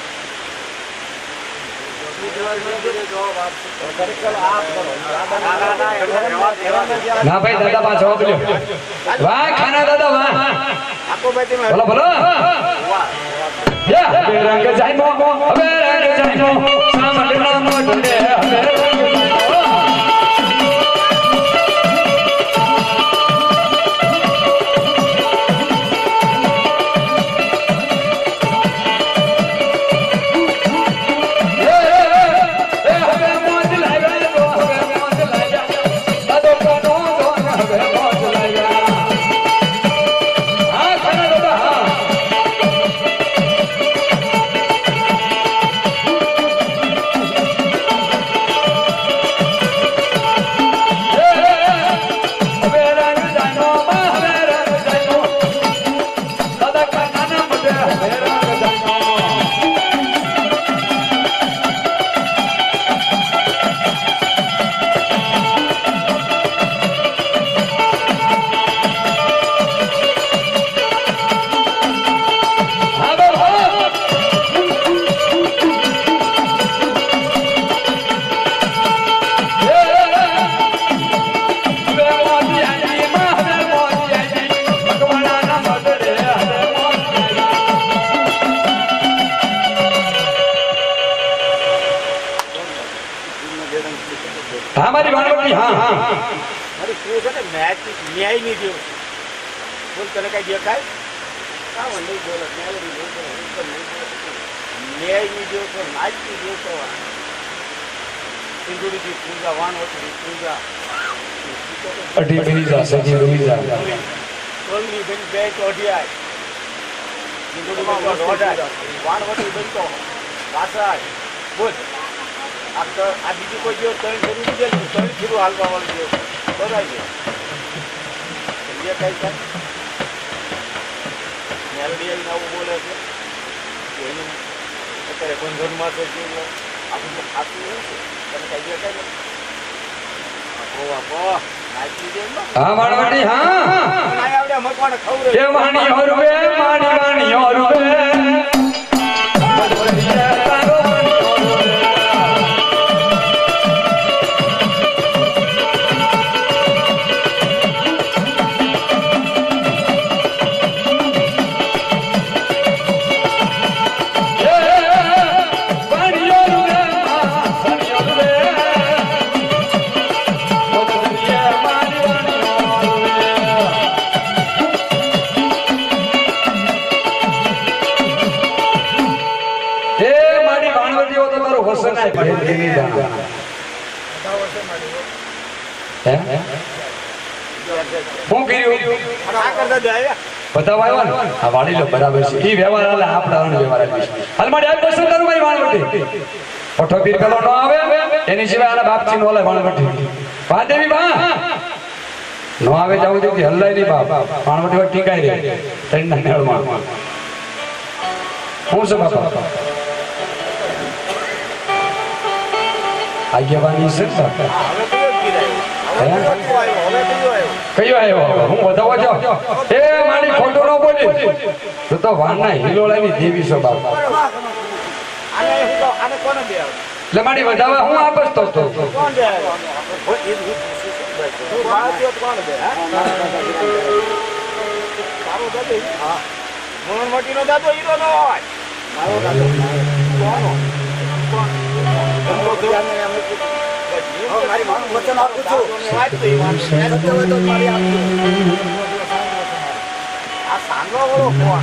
ના ભાઈ દાદા પાછો જવાબ લ્યો વાહ ખાના દાદા વાહ આખો બેટી માં બોલો બોલો યા હવે રંગ જાયનો હવે રંગ જાયનો સામડના મોઢે હવે રંગ જાયનો ન્યાય નહીં થયો બોલ તને કઈ દેખાય કામ નહીં બોલો ન્યાય નહીં બોલો ન્યાય નહીં દેવો તો નાચ નહીં દેવો તો સિંધુડીથી પૂજા વાનવટી પૂજા અઢી બીજા સજી બીજા ટોલની બેન બે ચોઢિયાય સિંધુડીમાં દોઢાય વાનવટી બનતો પાછળ બોલ આ તો આ બીજું કોઈ જો ત્રણ ફેરું દીધેલું ત્રણ ફેરું હાલવા વાળું જો બધાય છે જે કઈ થાય મેલડી આવીને આવું બોલે છે એનું અત્યારે બંધનમાં તો જે આપણું ખાતું હોય છે તમે કઈ જે કઈ નથી આપો નાચી દે હા માણવટી હા આવડે મકવાને ખવરે એ વાણી હરવે માણી વાણી હરવે એની સિવાય આના બાપજી નો વાણવટી વાદેવી બા નો આવે જાવ તેથી હલ્લાય નહીં બાપ વાણવટી વાત ટીકાઈ રહી ત્રણ ના મેળમાં હું છે બાપા આગેવાની છે કયો આવ્યો હું વધાવો છો એ મારી ખોટું ન બોલી તું તો વાના હિલોળાની દેવી છો બાપ એટલે મારી વધાવા હું આપસ તો તો મોટી નો દાદો હીરો નો હોય મારો દાદો મારી માનું વચન આપું છું આ સાંગો વાળો કોણ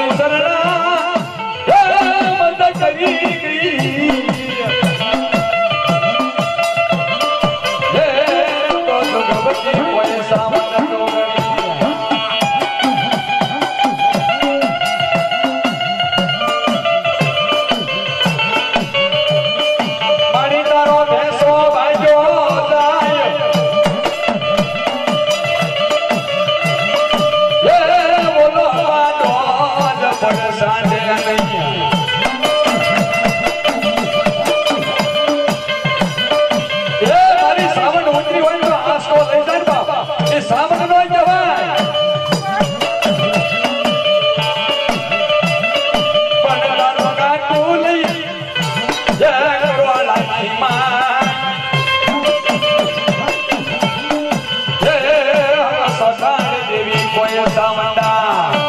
ઉસરણા એ મત કરી ગઈ એ તો ભગવતી કોઈ સામન તો પાણી તારો ભેંસો ભાજો જાય એ બોલો પાડો જ પડ સાંજે નહીં એ મારી સાવણ ઉતરી હોય તો આસકો લઈ જાય બાપા એ સાવણ નો જવાય પણ તારો કાટું લઈ જય ગોળાની માં જય સસાર દેવી કોઈ સાવંડા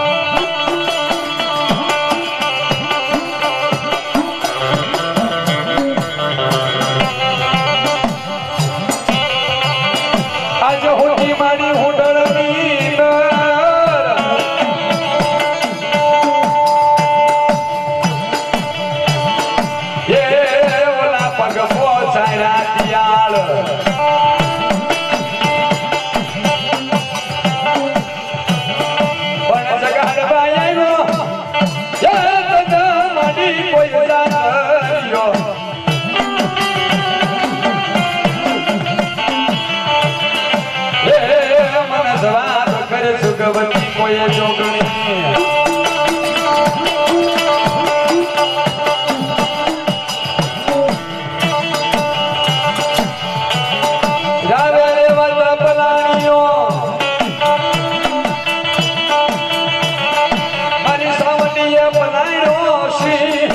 આજ હોતી મારી હુંડળની નર એ ઓલા પગ પોચાયા દિયાળ પણ જગાડવા આવ્યો એ તજા મારી કોઈ જાણ્યો એ મને સવાર કરે સુગવતી કોઈ જોગણી રાવે રે વાલા પલાણીઓ મારી સાવટીએ પલાણ્યો સી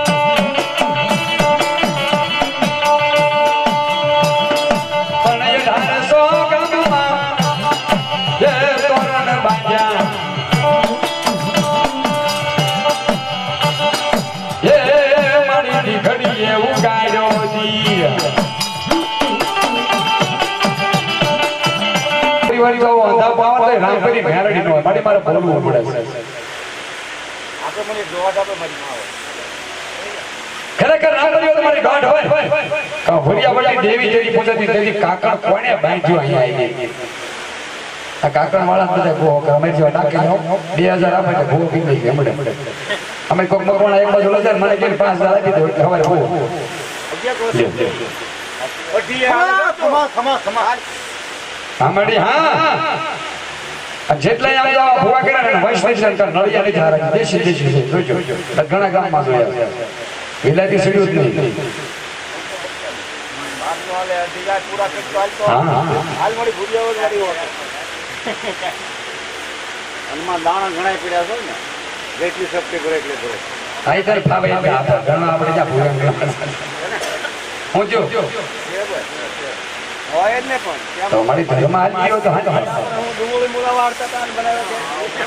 પણ એ ઢારસો ગામમાં એ તોરણ બાંધ્યા એ મારી દીકરીએ ઉગાડ્યો દી પરિવારી બાબુ અંધા પાવર લઈ રામપરી મેરડી નો મારી મારે બોલવું પડે છે આપણે મને જોવા જાતો મરી માં આવે ખરેખર રામપરી તો મારી ગાંઠ હોય કા હોરિયાવળી દેવી જેવી પૂછતી તેની કાકણ કોણે બાંધ્યો અહીંયા આવી આ કાકણ વાળા બધા ગો અમે જેવા ડાકી નો બે હજાર આપે તો ગો પી ગઈ હમણે અમે કોક મકવાણા એક બાજુ લઈ જાય મને કે પાંચ હજાર આપી દો એટલે ખબર હો અઢી આ ખમા ખમા ખમા આમડી હા જેટલા આમ જાવ ભૂવા કર્યા ને વૈષ્ણવ સંકર નળિયા નહીં ધારા દેશી દેશી છે જોજો ઘણા ગામમાં જોયા વિલાયતી સીડ્યું જ નહીં મારનો આલે અઢી પૂરા કરતો હાલ તો હા હા હાલ મળી ભૂરિયા વાળી હોત અનમાં દાણા ઘણા પીડ્યા છો ને જેટલી શક્તિ કરે એટલે કરે આઈ તર ફાવે એટલે આપા ઘણા આપણે જા ભૂવા હું જો હોય જ ને પણ તો મારી ધર્મ આજ ગયો તો હા હું ડુંગળી મૂળા વાળતા હતા અને બનાવ્યા છે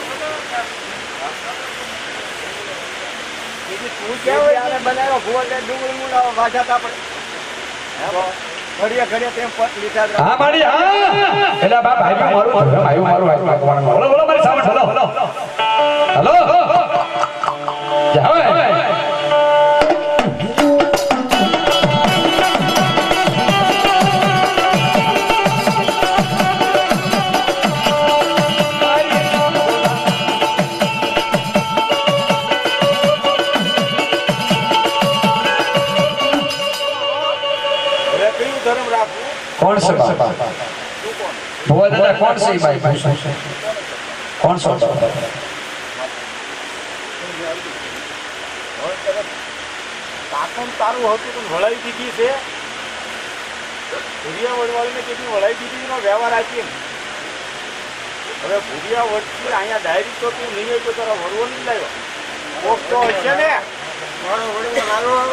બીજી તું કેવું આને બનાવ્યો ભૂવા તે ડુંગળી મૂળા વાજાતા આપણે ઘડિયા ઘડિયા તેમ પટ લીધા જ હા મારી હા એલા બાપ આવ્યું મારું ધર્મ આવ્યું મારું આત્મા ભગવાન બોલો બોલો મારી સામે હલો હલો હલો જાવે कौन से बाबा भुआ दादा कौन से भाई कौन सा કાકણ તારું હતું પણ વળાવી દીધી છે ભૂરિયા વડવાળીને કેટલી વળાવી દીધી એનો વ્યવહાર આપીએ હવે ભૂરિયા વડથી અહીંયા ડાયરી તો તું નહીં હોય તો તારા વડવો નહીં લાવ્યો કોક તો હશે ને મારો વડવો લાલો આ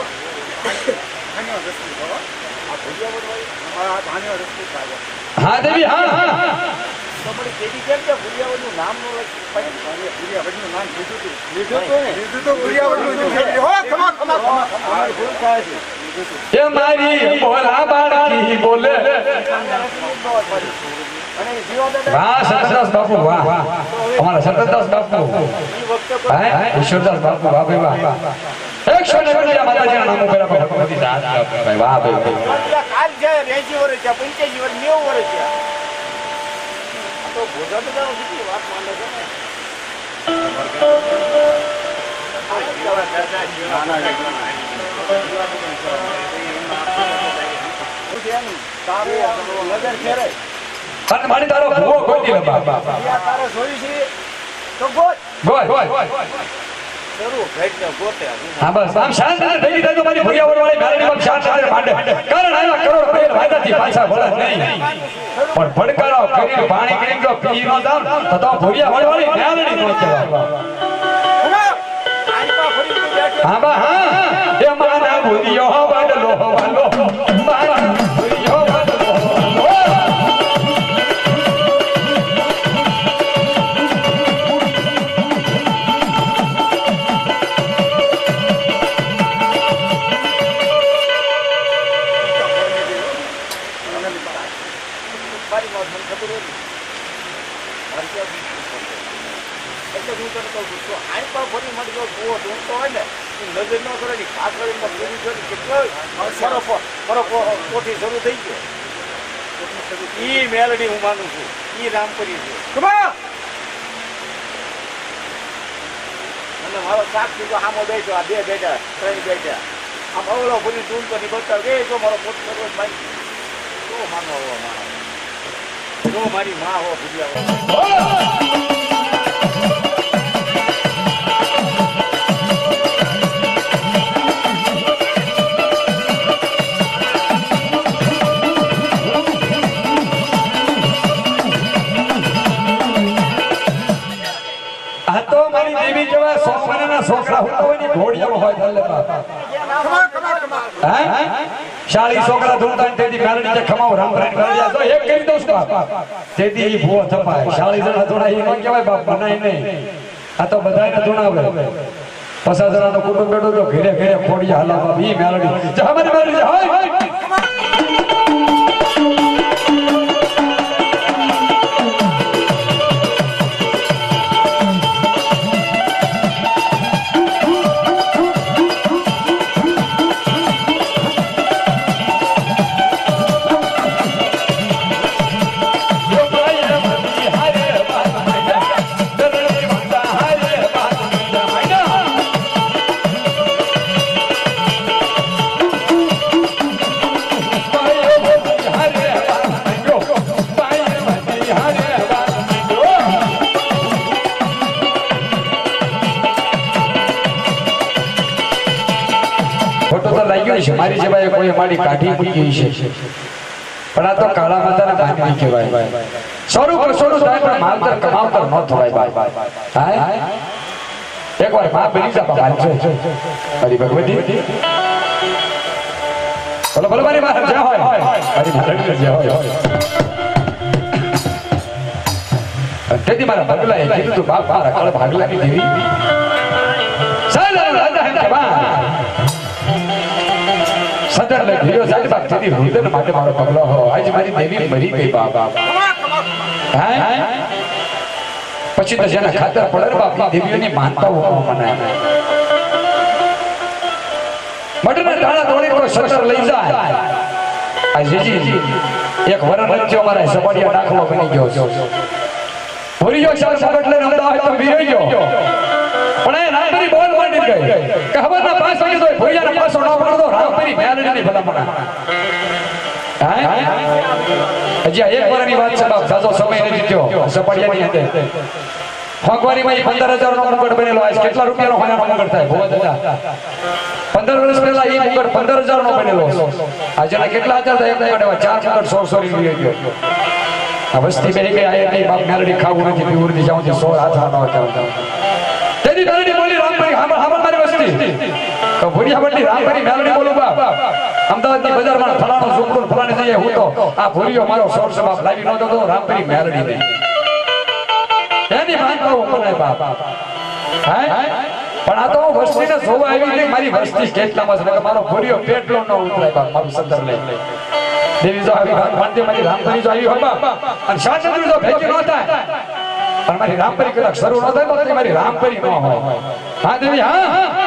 ભૂરિયા વડવાળી ધાણીઓ રસ્તી થાય हाँ देवी हाँ हाँ તો પણ કેવી કેમ કે ભૂરિયા વડનું નામ નો લખ્યું ભૂરિયા વડનું નામ લીધું હતું લીધું તો ને લીધું તો ભૂરિયા વડનું હો ખમા ખમા ખમા અમારી ભૂલ થાય છે ये मारी बोला बाड़ा की बोले અને એ જીવા દાદા વાહ સતતદાસ બાપુ વાહ અમારા સતતદાસ બાપુ એ વખતે પણ હે ઈશ્વરદાસ બાપુ વાહ ભાઈ વાહ એકસો ને એકવીસ માતાજીના નામો પેલા ભગવતી દાસ ભાઈ વાહ ભાઈ પેલા કાલ છે એસી વર્ષ છે પંચ્યાસી વર્ષ નેવું વર્ષ છે આ તો ભોજા દાદાનો કેટલી વાત માને છે ને તારે લગન ફેરે અને મારી તારો ભૂવો ગોતી લે બાપા તારે જોઈ છે તો ગોત ગોય જરૂર ભેટ ગોતે હા બસ આમ શાંત થઈ જાય તો મારી ભૂરિયા વાળી ગાડી માં શાંત સાથે માંડે કારણ આના કરોડ રૂપિયા વાયદાથી પાછા ભળે નહીં પણ ભડકારો કરીને પાણી કરીને જો પી ન જાવ તો તો ભૂરિયા વાળી ગાડી નો કહેવાય હા બા હા એ મારા ભૂરિયો વાડલો વાલો મારા ભૂરિયો વાડલો મેલડી હું માનું છું ઈ રામપરી છે અને મારો સાત દીધો આમો બેઠો આ બે બેઠા ત્રણ બેઠા આમ અવળો ભરી ધૂળ તો બતાવ એ જો મારો પોત કરવો મારી તો માનો હો મારો જો મારી માં હો ભૂલ્યા છોકરા હોય ને ઘોડિયા હોય ધલ્લે હે શાળી છોકરા ધૂમતા તેથી મેલડી કે ખમાવ રામ રામ મેલડી તો એક કરી દઉં બાપ તેથી ઈ ભૂવો થપાય શાળી જણા ધૂણા ઈ ન કહેવાય બાપ બનાય નહીં આ તો બધાયને ધૂણાવે પચાસ જણાનો કુટુંબ બેઠો તો ઘરે ઘરે ખોડિયા હલાવા ઈ મેલડી જા મારી મેલડી હોય મારી જેવાય કોઈ અમારી કાઢી મૂકી છે પણ આ તો કાળા માતાના બાંધવી કહેવાય સ્વરૂપ સ્વરૂપ થાય પણ માવતર કમાવતર ન થવાય ભાઈ હા એકવાર માં બની જા બાબા હરી ભગવતી બોલો બોલો મારી માં જા હોય મારી મારડી જા હોય તેથી મારા ભગલાએ કીધું તું બાપ મારા કળ ભાગલાની દેવી સાલા રાજા હે બા સદર લે ભીરો સાહેબ બાપ તેરી હૃદય માટે મારો પગલો હો આજ મારી દેવી મરી ગઈ બાપ હે પછી તો જેના ખાતર પડે બાપ દેવીઓની માનતાઓ મનાય મટના ડાળા તોડી કોઈ સદર લઈ જાય આ જીજી એક વરણ રચ્યો મારા સપાડિયા દાખલો બની ગયો ભૂરિયો ચાર મગટ લઈને અમદાવાદ તો વીરી ગયો પણ એ રામપરી બોલ માંડી ગઈ કે હવાના પાંચ વાગે તો ભોયાના પાછો ન પડતો રામપરી મેલડીની ભલામણા હે હજી એક વારની વાત છે બાપ સાજો સમય નથી થયો સપાડિયાની અંદર ફગવારીમાં પંદર હજાર નો મુગટ બનેલો આજ કેટલા રૂપિયાનો હોનાનો મુગટ થાય ભોવા દાદા પંદર વર્ષ પહેલા એ મુગટ પંદર હજાર નો બનેલો આજે કેટલા હજાર થાય એક મુગટ ચાર મુગટ સો સો રૂપિયા ગયો આ વસ્તી બેહી ગઈ આય નહીં બાપ મેલડી ખાવું નથી પીવું નથી જાઉં થી સો હાથ આનો તેની મેલડી બોલી રામપરી હામ હામ મારી વસ્તી તો ભુરિયા બોલી રામપરી મેલડી બોલું બાપ અમદાવાદની બજારમાં ફલાણો ઝુંપડું ફલાણી જઈએ હું તો આ ભુરિયો મારો સોળ બાપ લાવી નતો તો રામપરી મેલડી નહીં તેની માનતાઓ મનાય બાપ હે પણ આ તો વસ્તીને જોવા આવી કે મારી વસ્તી કેટલામાં છે કે મારો ભુરિયો પેટલો ન ઉતરાય બાપ મારું સદર લઈ દેવી જો આવી વાંધે મારી રામપરી જો આવી હોય બાપ અને શાંતિ જો ભેગી ન થાય પણ મારી રામપરી કદાચ શરૂ ન થાય તો મારી રામપરી ન હોય હા દેવી હા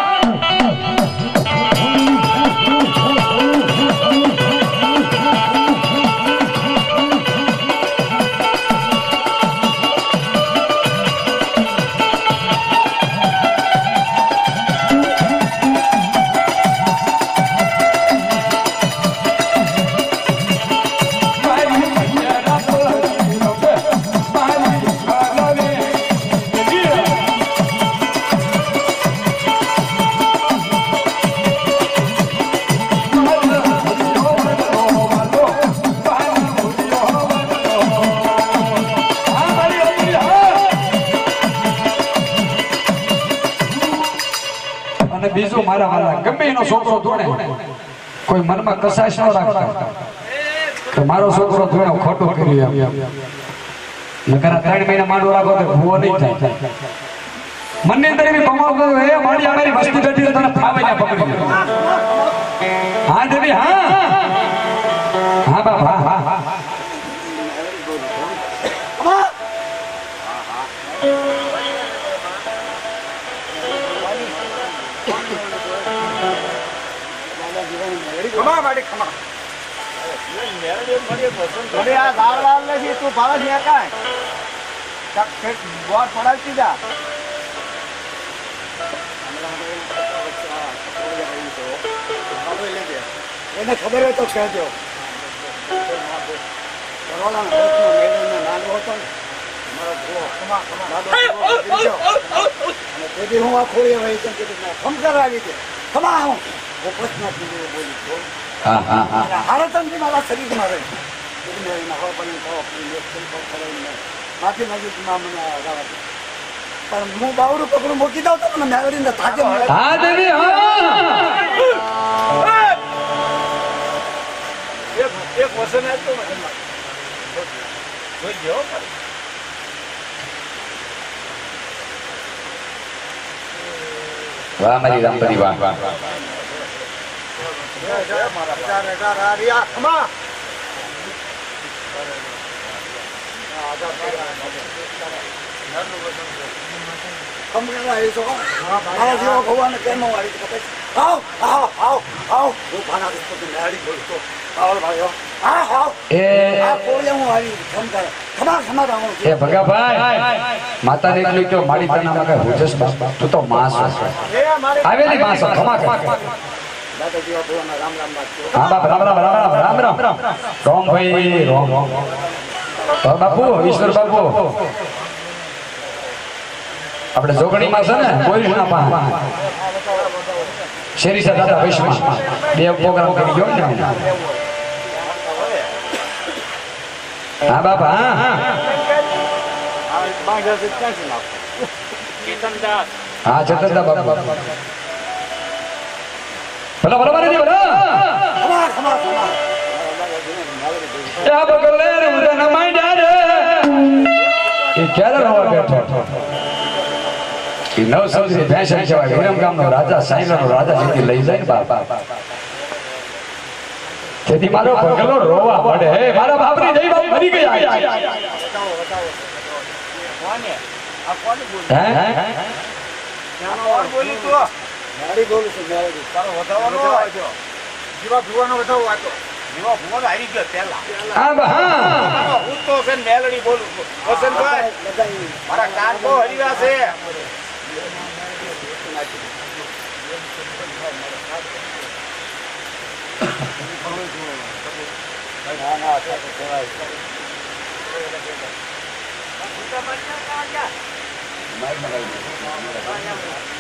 બીજું મારા વાલા ગમે એનો છોકરો ધોણે કોઈ મનમાં કસાશ ન રાખતા કે મારો છોકરો ધોણે ખોટું કર્યું એમ નકરા ત્રણ મહિના માંડો રાખો તો ભૂવો નહીં થાય મનની અંદર એવી કમાવ એ મારી અમારી વસ્તી બેઠી તને ફાવે ના પકડી હા દેવી હા હા બાપા હા હા ખમા માડી ખમા અરે આ દાળ લાલ નથી તું ભાવ છે કાય તક ફેટ બોટ પડાવતી જા એને ખબર હોય તો કહેજો કરોલા મેળનો નાનો હતો ને મારો ભૂવો ખમા ખમા તેથી હું આ ખોઈ રહી છું કે ખમ કરાવી દે ખમા હું પ્રશ્ન બોલી તો હા હા હા હારતનથી મારા શરીરમાં રહે માફી માગી મને પણ હું બાવડું પકડું મૂકી દઉં તો મને મેળવીને તાજે હા દેવી હા એક વસન હતું જોઈ ગયો વાહ મારી રામપરી વાહ વાહ ભગવાન કેમ વાળી આવ આવ આવ આવ હું ભાના મેળી બોલતો આવ ભાઈઓ હા હા એ આ કોળે હું આવી ખમ કરે ખમા ખમા રામો એ ભગાભાઈ માતાને એટલું કે મારી તનામાં કઈ હોજસ તું તો માસ એ મારે આવેલી માસ ખમા કર દાદાજી ભગવાન રામ રામ બાત હા બાપ રામ રામ રામ રામ રામ રામ રોમ ભાઈ રોમ બાપુ ઈશ્વર બાપુ આપણે જોગણીમાં છે ને કોઈના પા શેરીસા દાદા વૈષ્ણવ બે પ્રોગ્રામ કરી ગયો ને હા બાપા હા હા હા ચેતનદા બાપુ ભલા ભલા મારી ભલા ખમા ખમા ખમા યા બગલે રે ઉદના માંડ્યા રે એ ક્યારે રવા બેઠો એ નવ સમજી ફેશન કહેવાય વિરમ ગામનો રાજા સાઈલાનો રાજા જેથી લઈ જાય ને બાપા તેથી મારો બગલો રોવા પડે હે મારા બાપરી જઈ બાપ મરી ગયા બતાવો બતાવો કોને આ કોને બોલ હે કોણ બોલી તું મેળી બોલું છું મેળી તારો વધાવવાનો આવ્યો જીવા ભુવાનો વધાવો આતો જીવા ભુવાનો આવી ગયો પહેલા હા બા હા હું તો છે મેલડી બોલું છું વસંતભાઈ મારા કાન બહુ હરીવા છે ના ના કહેવાય